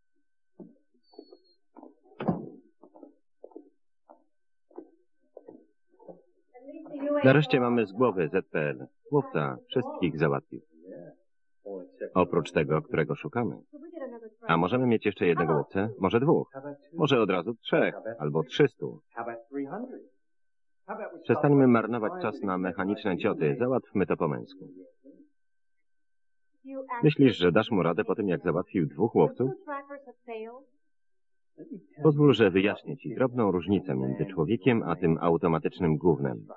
S1: Nareszcie mamy z głowy Z P L. Łowca wszystkich załatwił. Oprócz tego, którego szukamy. A możemy mieć jeszcze jednego łowcę? Może dwóch? Może od razu trzech? Albo trzystu? Przestańmy marnować czas na mechaniczne cioty. Załatwmy to po męsku. Myślisz, że dasz mu radę po tym, jak załatwił dwóch łowców? Pozwól, że wyjaśnię ci drobną różnicę między człowiekiem a tym automatycznym gównem.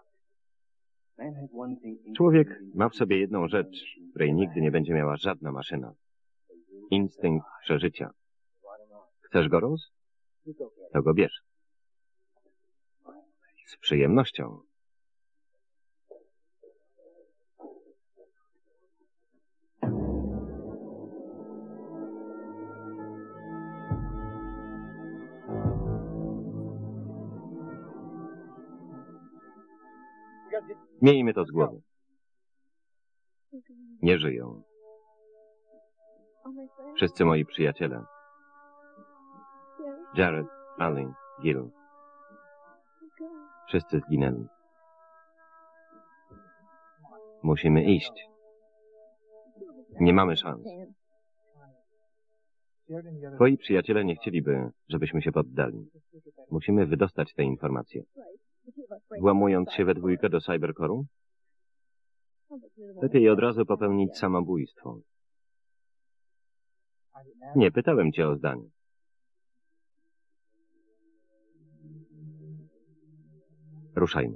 S1: Człowiek ma w sobie jedną rzecz, której nigdy nie będzie miała żadna maszyna. Instynkt przeżycia. Chcesz go, Rose? To go bierz. Z przyjemnością. Miejmy to z głowy. Nie żyją. Wszyscy moi przyjaciele. Jared, Ali, Gil. Wszyscy zginęli. Musimy iść. Nie mamy szans. Twoi przyjaciele nie chcieliby, żebyśmy się poddali. Musimy wydostać te informacje. Włamując się we dwójkę do Cybercore'u? Lepiej od razu popełnić samobójstwo. Nie, pytałem cię o zdanie. Ruszajmy.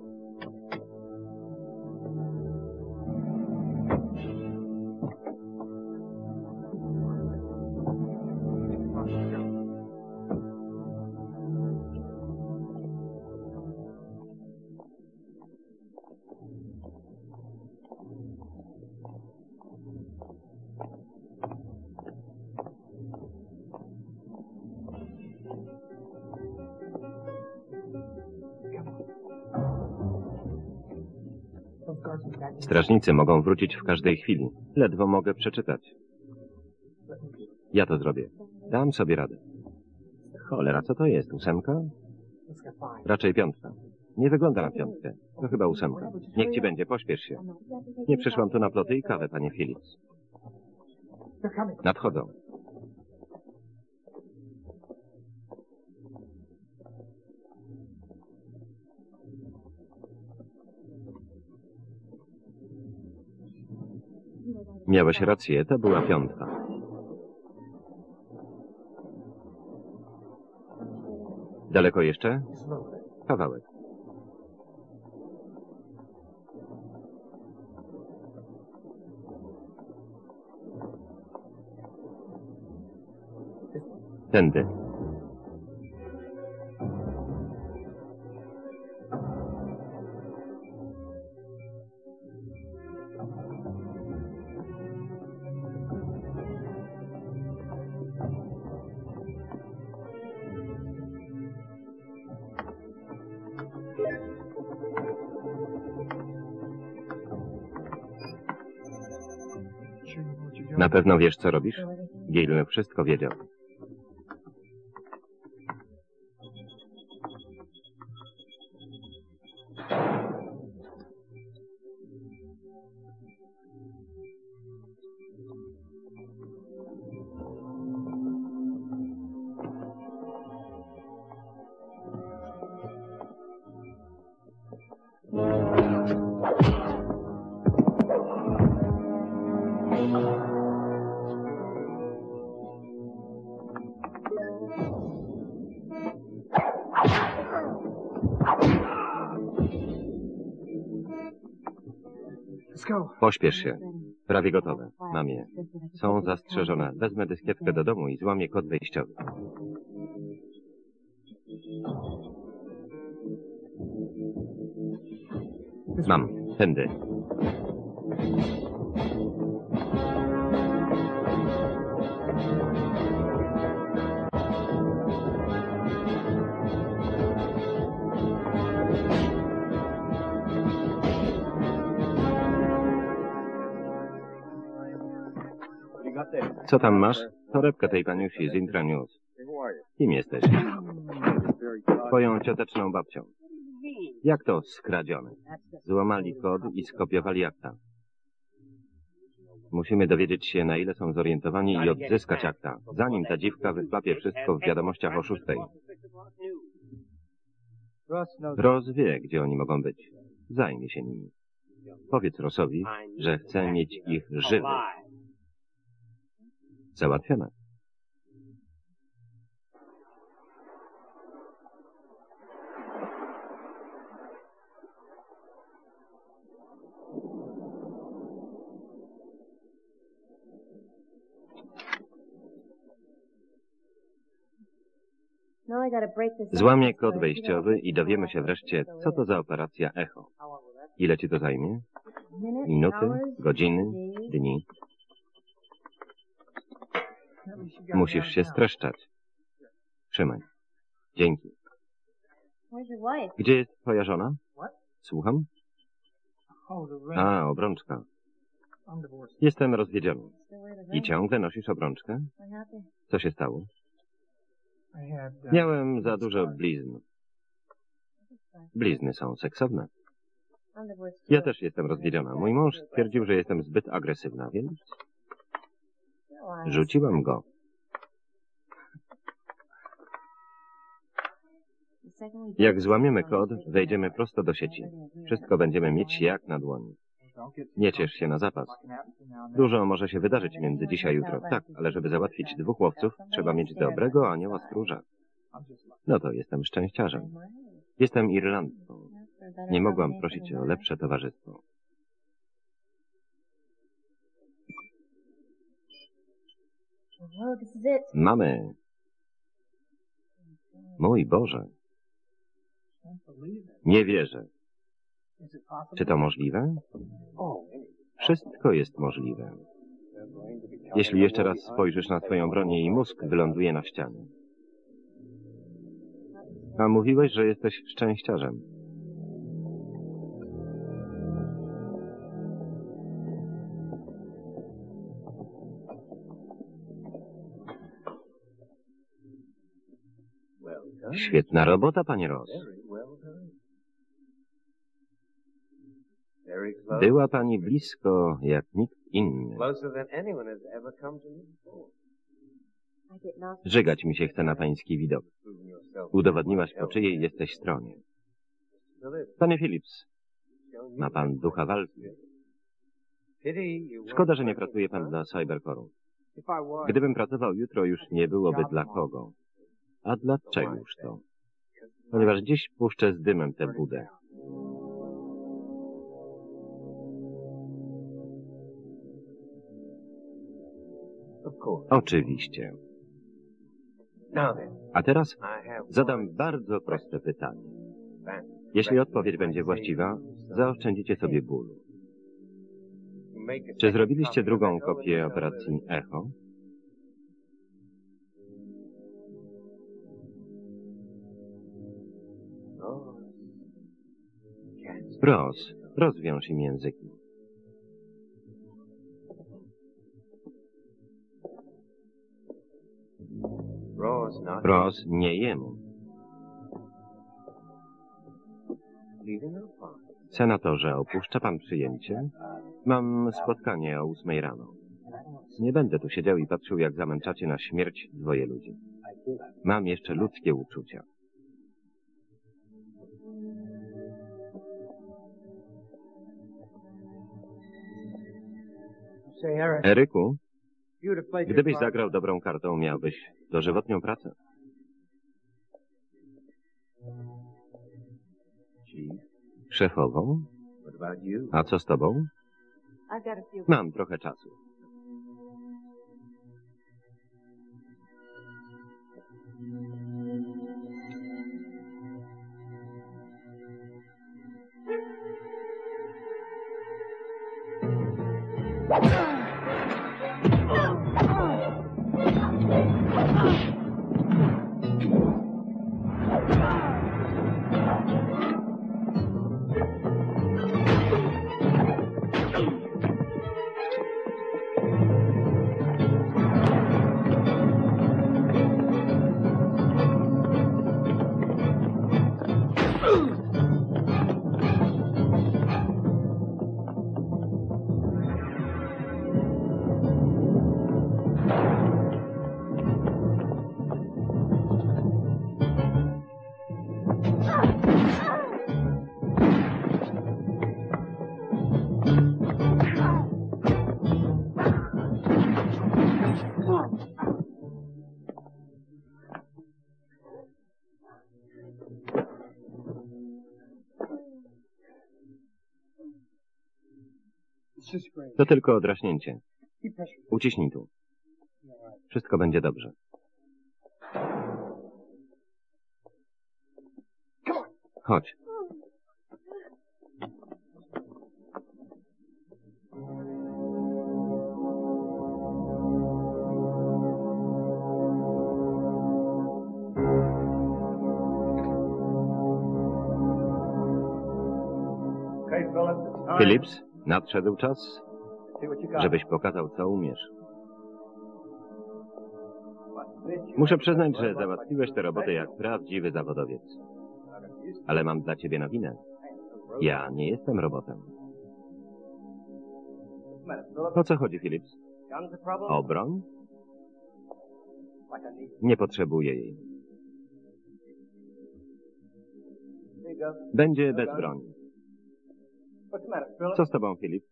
S1: Strażnicy mogą wrócić w każdej chwili. Ledwo mogę przeczytać. Ja to zrobię. Dam sobie radę. Cholera, co to jest? Ósemka? Raczej piątka. Nie wygląda na piątkę. To chyba ósemka. Niech ci będzie, pośpiesz się. Nie przyszłam tu na ploty i kawę, panie Phillips. Nadchodzą. Miałeś rację, to była piątka. Daleko jeszcze? Kawałek. Tędy. Na pewno wiesz, co robisz? Gil wszystko wiedział. Pośpiesz się. Prawie gotowe. Mam je. Są zastrzeżone. Wezmę dyskietkę do domu i złamię kod wejściowy. Mam. Tędy. Co tam masz? Torebkę tej paniusi z Intranews. Kim jesteś? Twoją cioteczną babcią. Jak to skradzione? Złamali kod i skopiowali akta. Musimy dowiedzieć się, na ile są zorientowani i odzyskać akta, zanim ta dziwka wychlapie wszystko w wiadomościach o szóstej. Ross wie, gdzie oni mogą być. Zajmie się nimi. Powiedz Rossowi, że chce mieć ich żywych. Załatwione. Złamię kod wejściowy i dowiemy się wreszcie, co to za operacja Echo. Ile ci to zajmie? Minuty, godziny, dni. Musisz się streszczać. Trzymaj. Dzięki. Gdzie jest twoja żona? Słucham? A, obrączka. Jestem rozwiedziony. I ciągle nosisz obrączkę? Co się stało? Miałem za dużo blizn. Blizny są seksowne. Ja też jestem rozwiedziona. Mój mąż stwierdził, że jestem zbyt agresywna, więc rzuciłam go. Jak złamiemy kod, wejdziemy prosto do sieci. Wszystko będziemy mieć jak na dłoni. Nie ciesz się na zapas. Dużo może się wydarzyć między dzisiaj a jutro. Tak, ale żeby załatwić dwóch łowców, trzeba mieć dobrego anioła stróża. No to jestem szczęściarzem. Jestem Irlandką. Nie mogłam prosić o lepsze towarzystwo. Mamy. Mój Boże. Nie wierzę. Czy to możliwe? Wszystko jest możliwe. Jeśli jeszcze raz spojrzysz na swoją bronię i mózg wyląduje na ścianie. A mówiłeś, że jesteś szczęściarzem. Świetna robota, panie Ross. Była pani blisko jak nikt inny. Żygać mi się chce na pański widok. Udowodniłaś, po czyjej jesteś stronie. Panie Phillips, ma pan ducha walki. Szkoda, że nie pracuje pan dla Cybercore'u. Gdybym pracował jutro, już nie byłoby dla kogo. A dlaczegoż to? Ponieważ dziś puszczę z dymem tę budę. Oczywiście. A teraz zadam bardzo proste pytanie. Jeśli odpowiedź będzie właściwa, zaoszczędzicie sobie bólu. Czy zrobiliście drugą kopię operacji Echo? Ross, rozwiąż im języki. Ross, nie jemu. Senatorze, opuszcza pan przyjęcie? Mam spotkanie o ósmej rano. Nie będę tu siedział i patrzył, jak zamęczacie na śmierć dwoje ludzi. Mam jeszcze ludzkie uczucia. Eryku, gdybyś zagrał dobrą kartą, miałbyś dożywotnią pracę. Szefową? A co z tobą? Mam trochę czasu. To tylko odraśnięcie. Uciśnij tu. Wszystko będzie dobrze. Chodź. Phillips, nadszedł czas, żebyś pokazał, co umiesz. Muszę przyznać, że załatwiłeś tę robotę jak prawdziwy zawodowiec. Ale mam dla ciebie nowinę. Ja nie jestem robotem. O co chodzi, Phillips? O broń? Nie potrzebuję jej. Będzie bez broni. Co z tobą, Philip?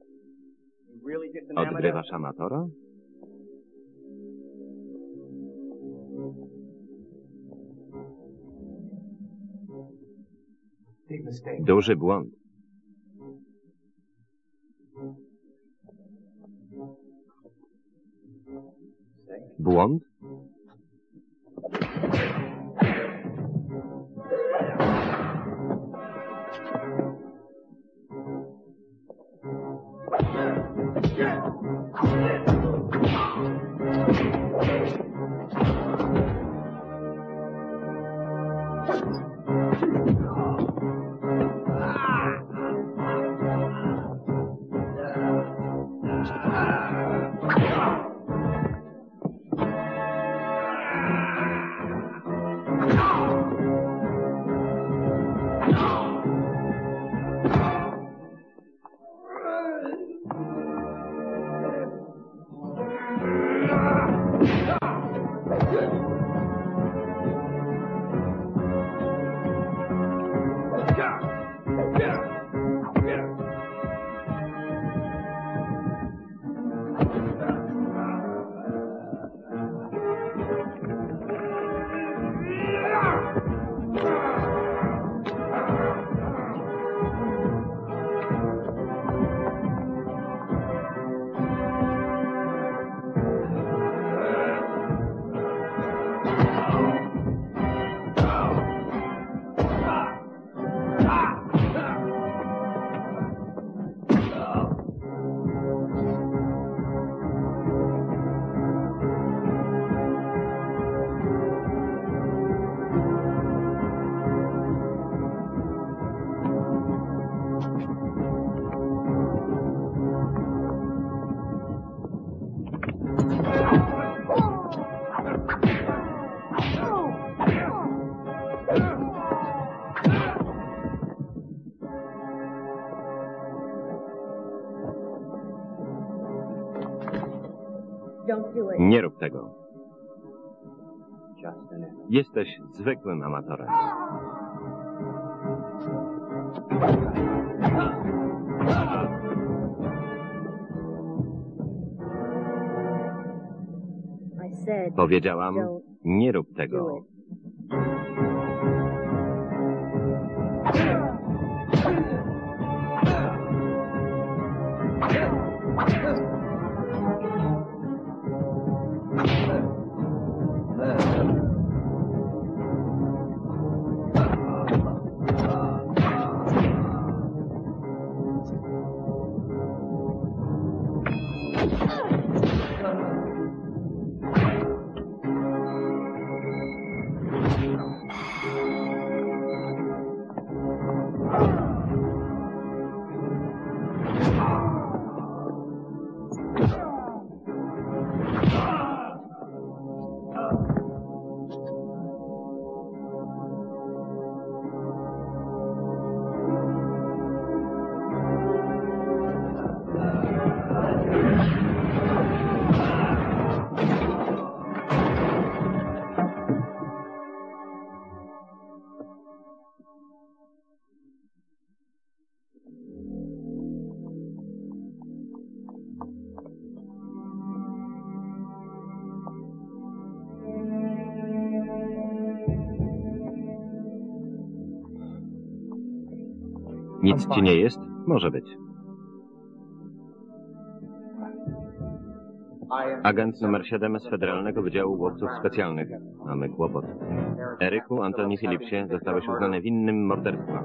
S1: Odgrywasz amatora? Duży błąd. Błąd? Nie rób tego. Jesteś zwykłym amatorem. Powiedziałam, nie rób tego. Nic ci nie jest? Może być. Agent numer siedem z Federalnego Wydziału Łowców Specjalnych. Mamy kłopot. Eryku Antoni Phillipsie, zostałeś uznany winnym morderstwa.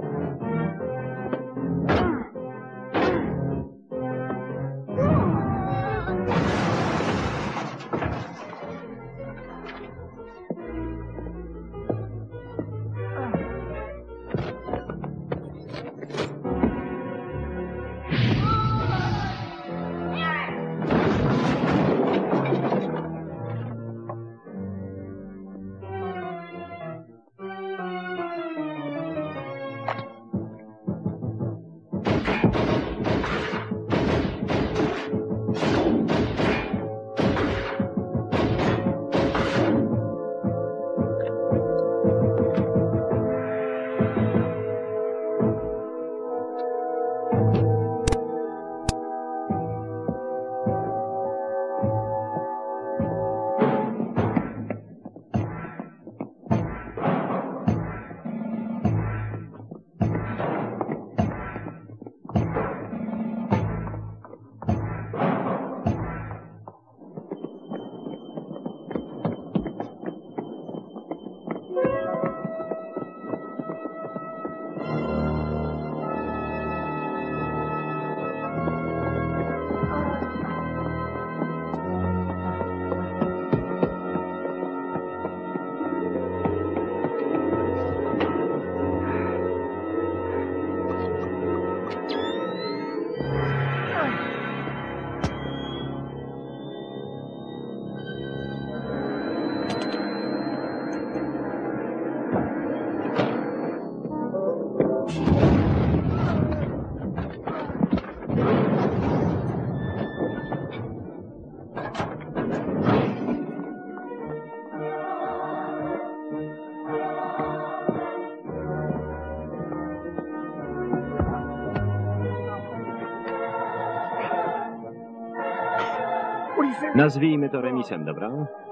S1: Nazwijmy to remisem, dobra?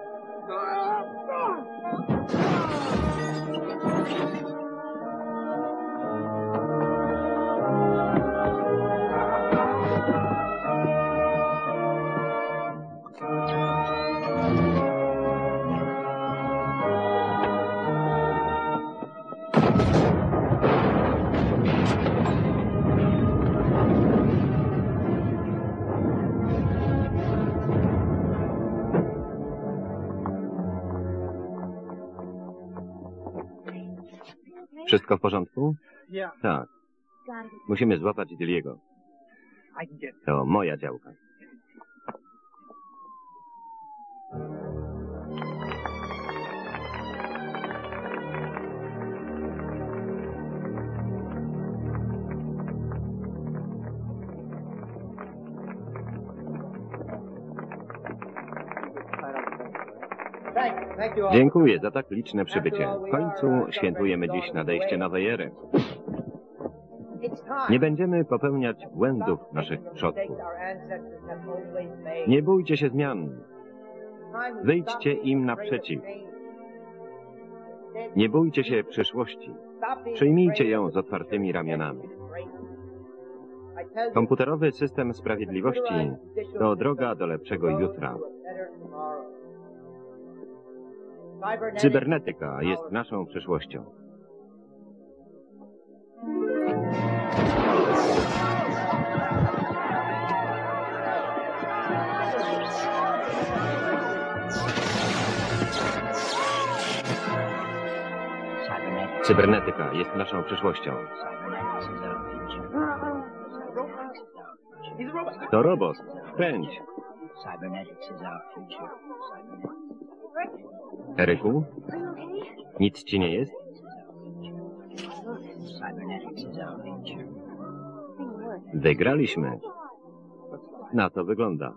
S1: Wszystko w porządku? Tak. Musimy złapać Dilliego. To moja działka. Dziękuję za tak liczne przybycie. W końcu świętujemy dziś nadejście nowej ery. Nie będziemy popełniać błędów naszych przodków. Nie bójcie się zmian. Wyjdźcie im naprzeciw. Nie bójcie się przyszłości. Przyjmijcie ją z otwartymi ramionami. Komputerowy system sprawiedliwości to droga do lepszego jutra. Cybernetyka jest naszą przyszłością. Cybernetyka jest naszą przyszłością. To robot. Kręć. Eryku? Nic ci nie jest? Wygraliśmy. Na to wygląda.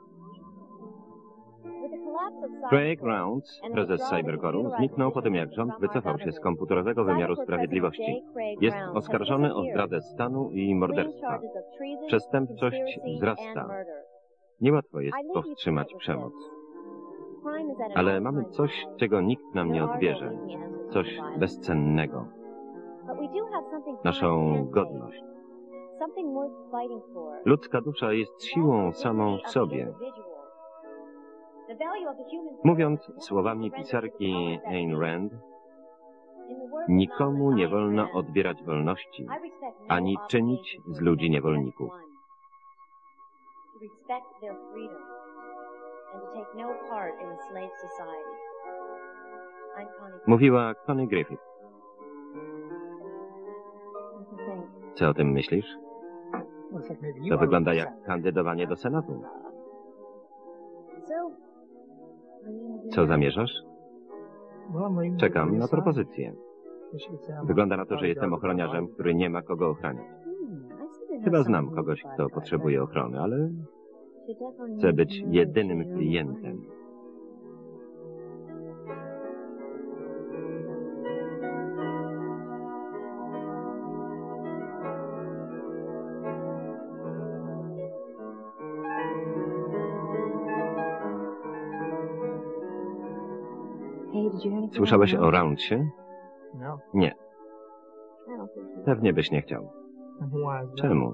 S1: Craig Rounds, prezes Cybercore'u, zniknął po tym, jak rząd wycofał się z komputerowego wymiaru sprawiedliwości. Jest oskarżony o zdradę stanu i morderstwa. Przestępczość wzrasta. Niełatwo jest powstrzymać przemoc. Ale mamy coś, czego nikt nam nie odbierze. Coś bezcennego. Naszą godność. Ludzka dusza jest siłą samą w sobie. Mówiąc słowami pisarki Ayn Rand, nikomu nie wolno odbierać wolności, ani czynić z ludzi niewolników. Mówiła Connie Griffith. Co o tym myślisz? To wygląda jak kandydowanie do Senatu. Co zamierzasz? Czekam na propozycję. Wygląda na to, że jestem ochroniarzem, który nie ma kogo ochraniać. Chyba znam kogoś, kto potrzebuje ochrony, ale chcę być jedynym klientem. Słyszałeś o Roundsie? Nie. Pewnie byś nie chciał. Czemu?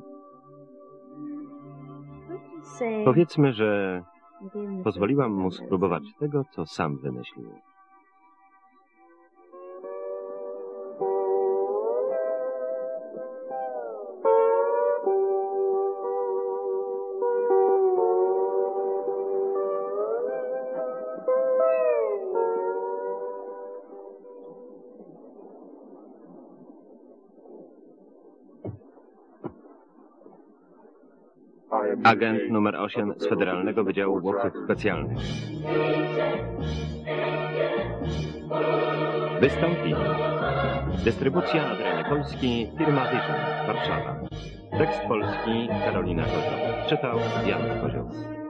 S1: Powiedzmy, że pozwoliłam mu spróbować tego, co sam wymyślił. Agent numer osiem z Federalnego Wydziału Łowców Specjalnych. Wystąpili. Dystrybucja na terenie Polski, firma Vision, Warszawa. Tekst polski, Karolina Kozioł. Czytał Jan Kozioł.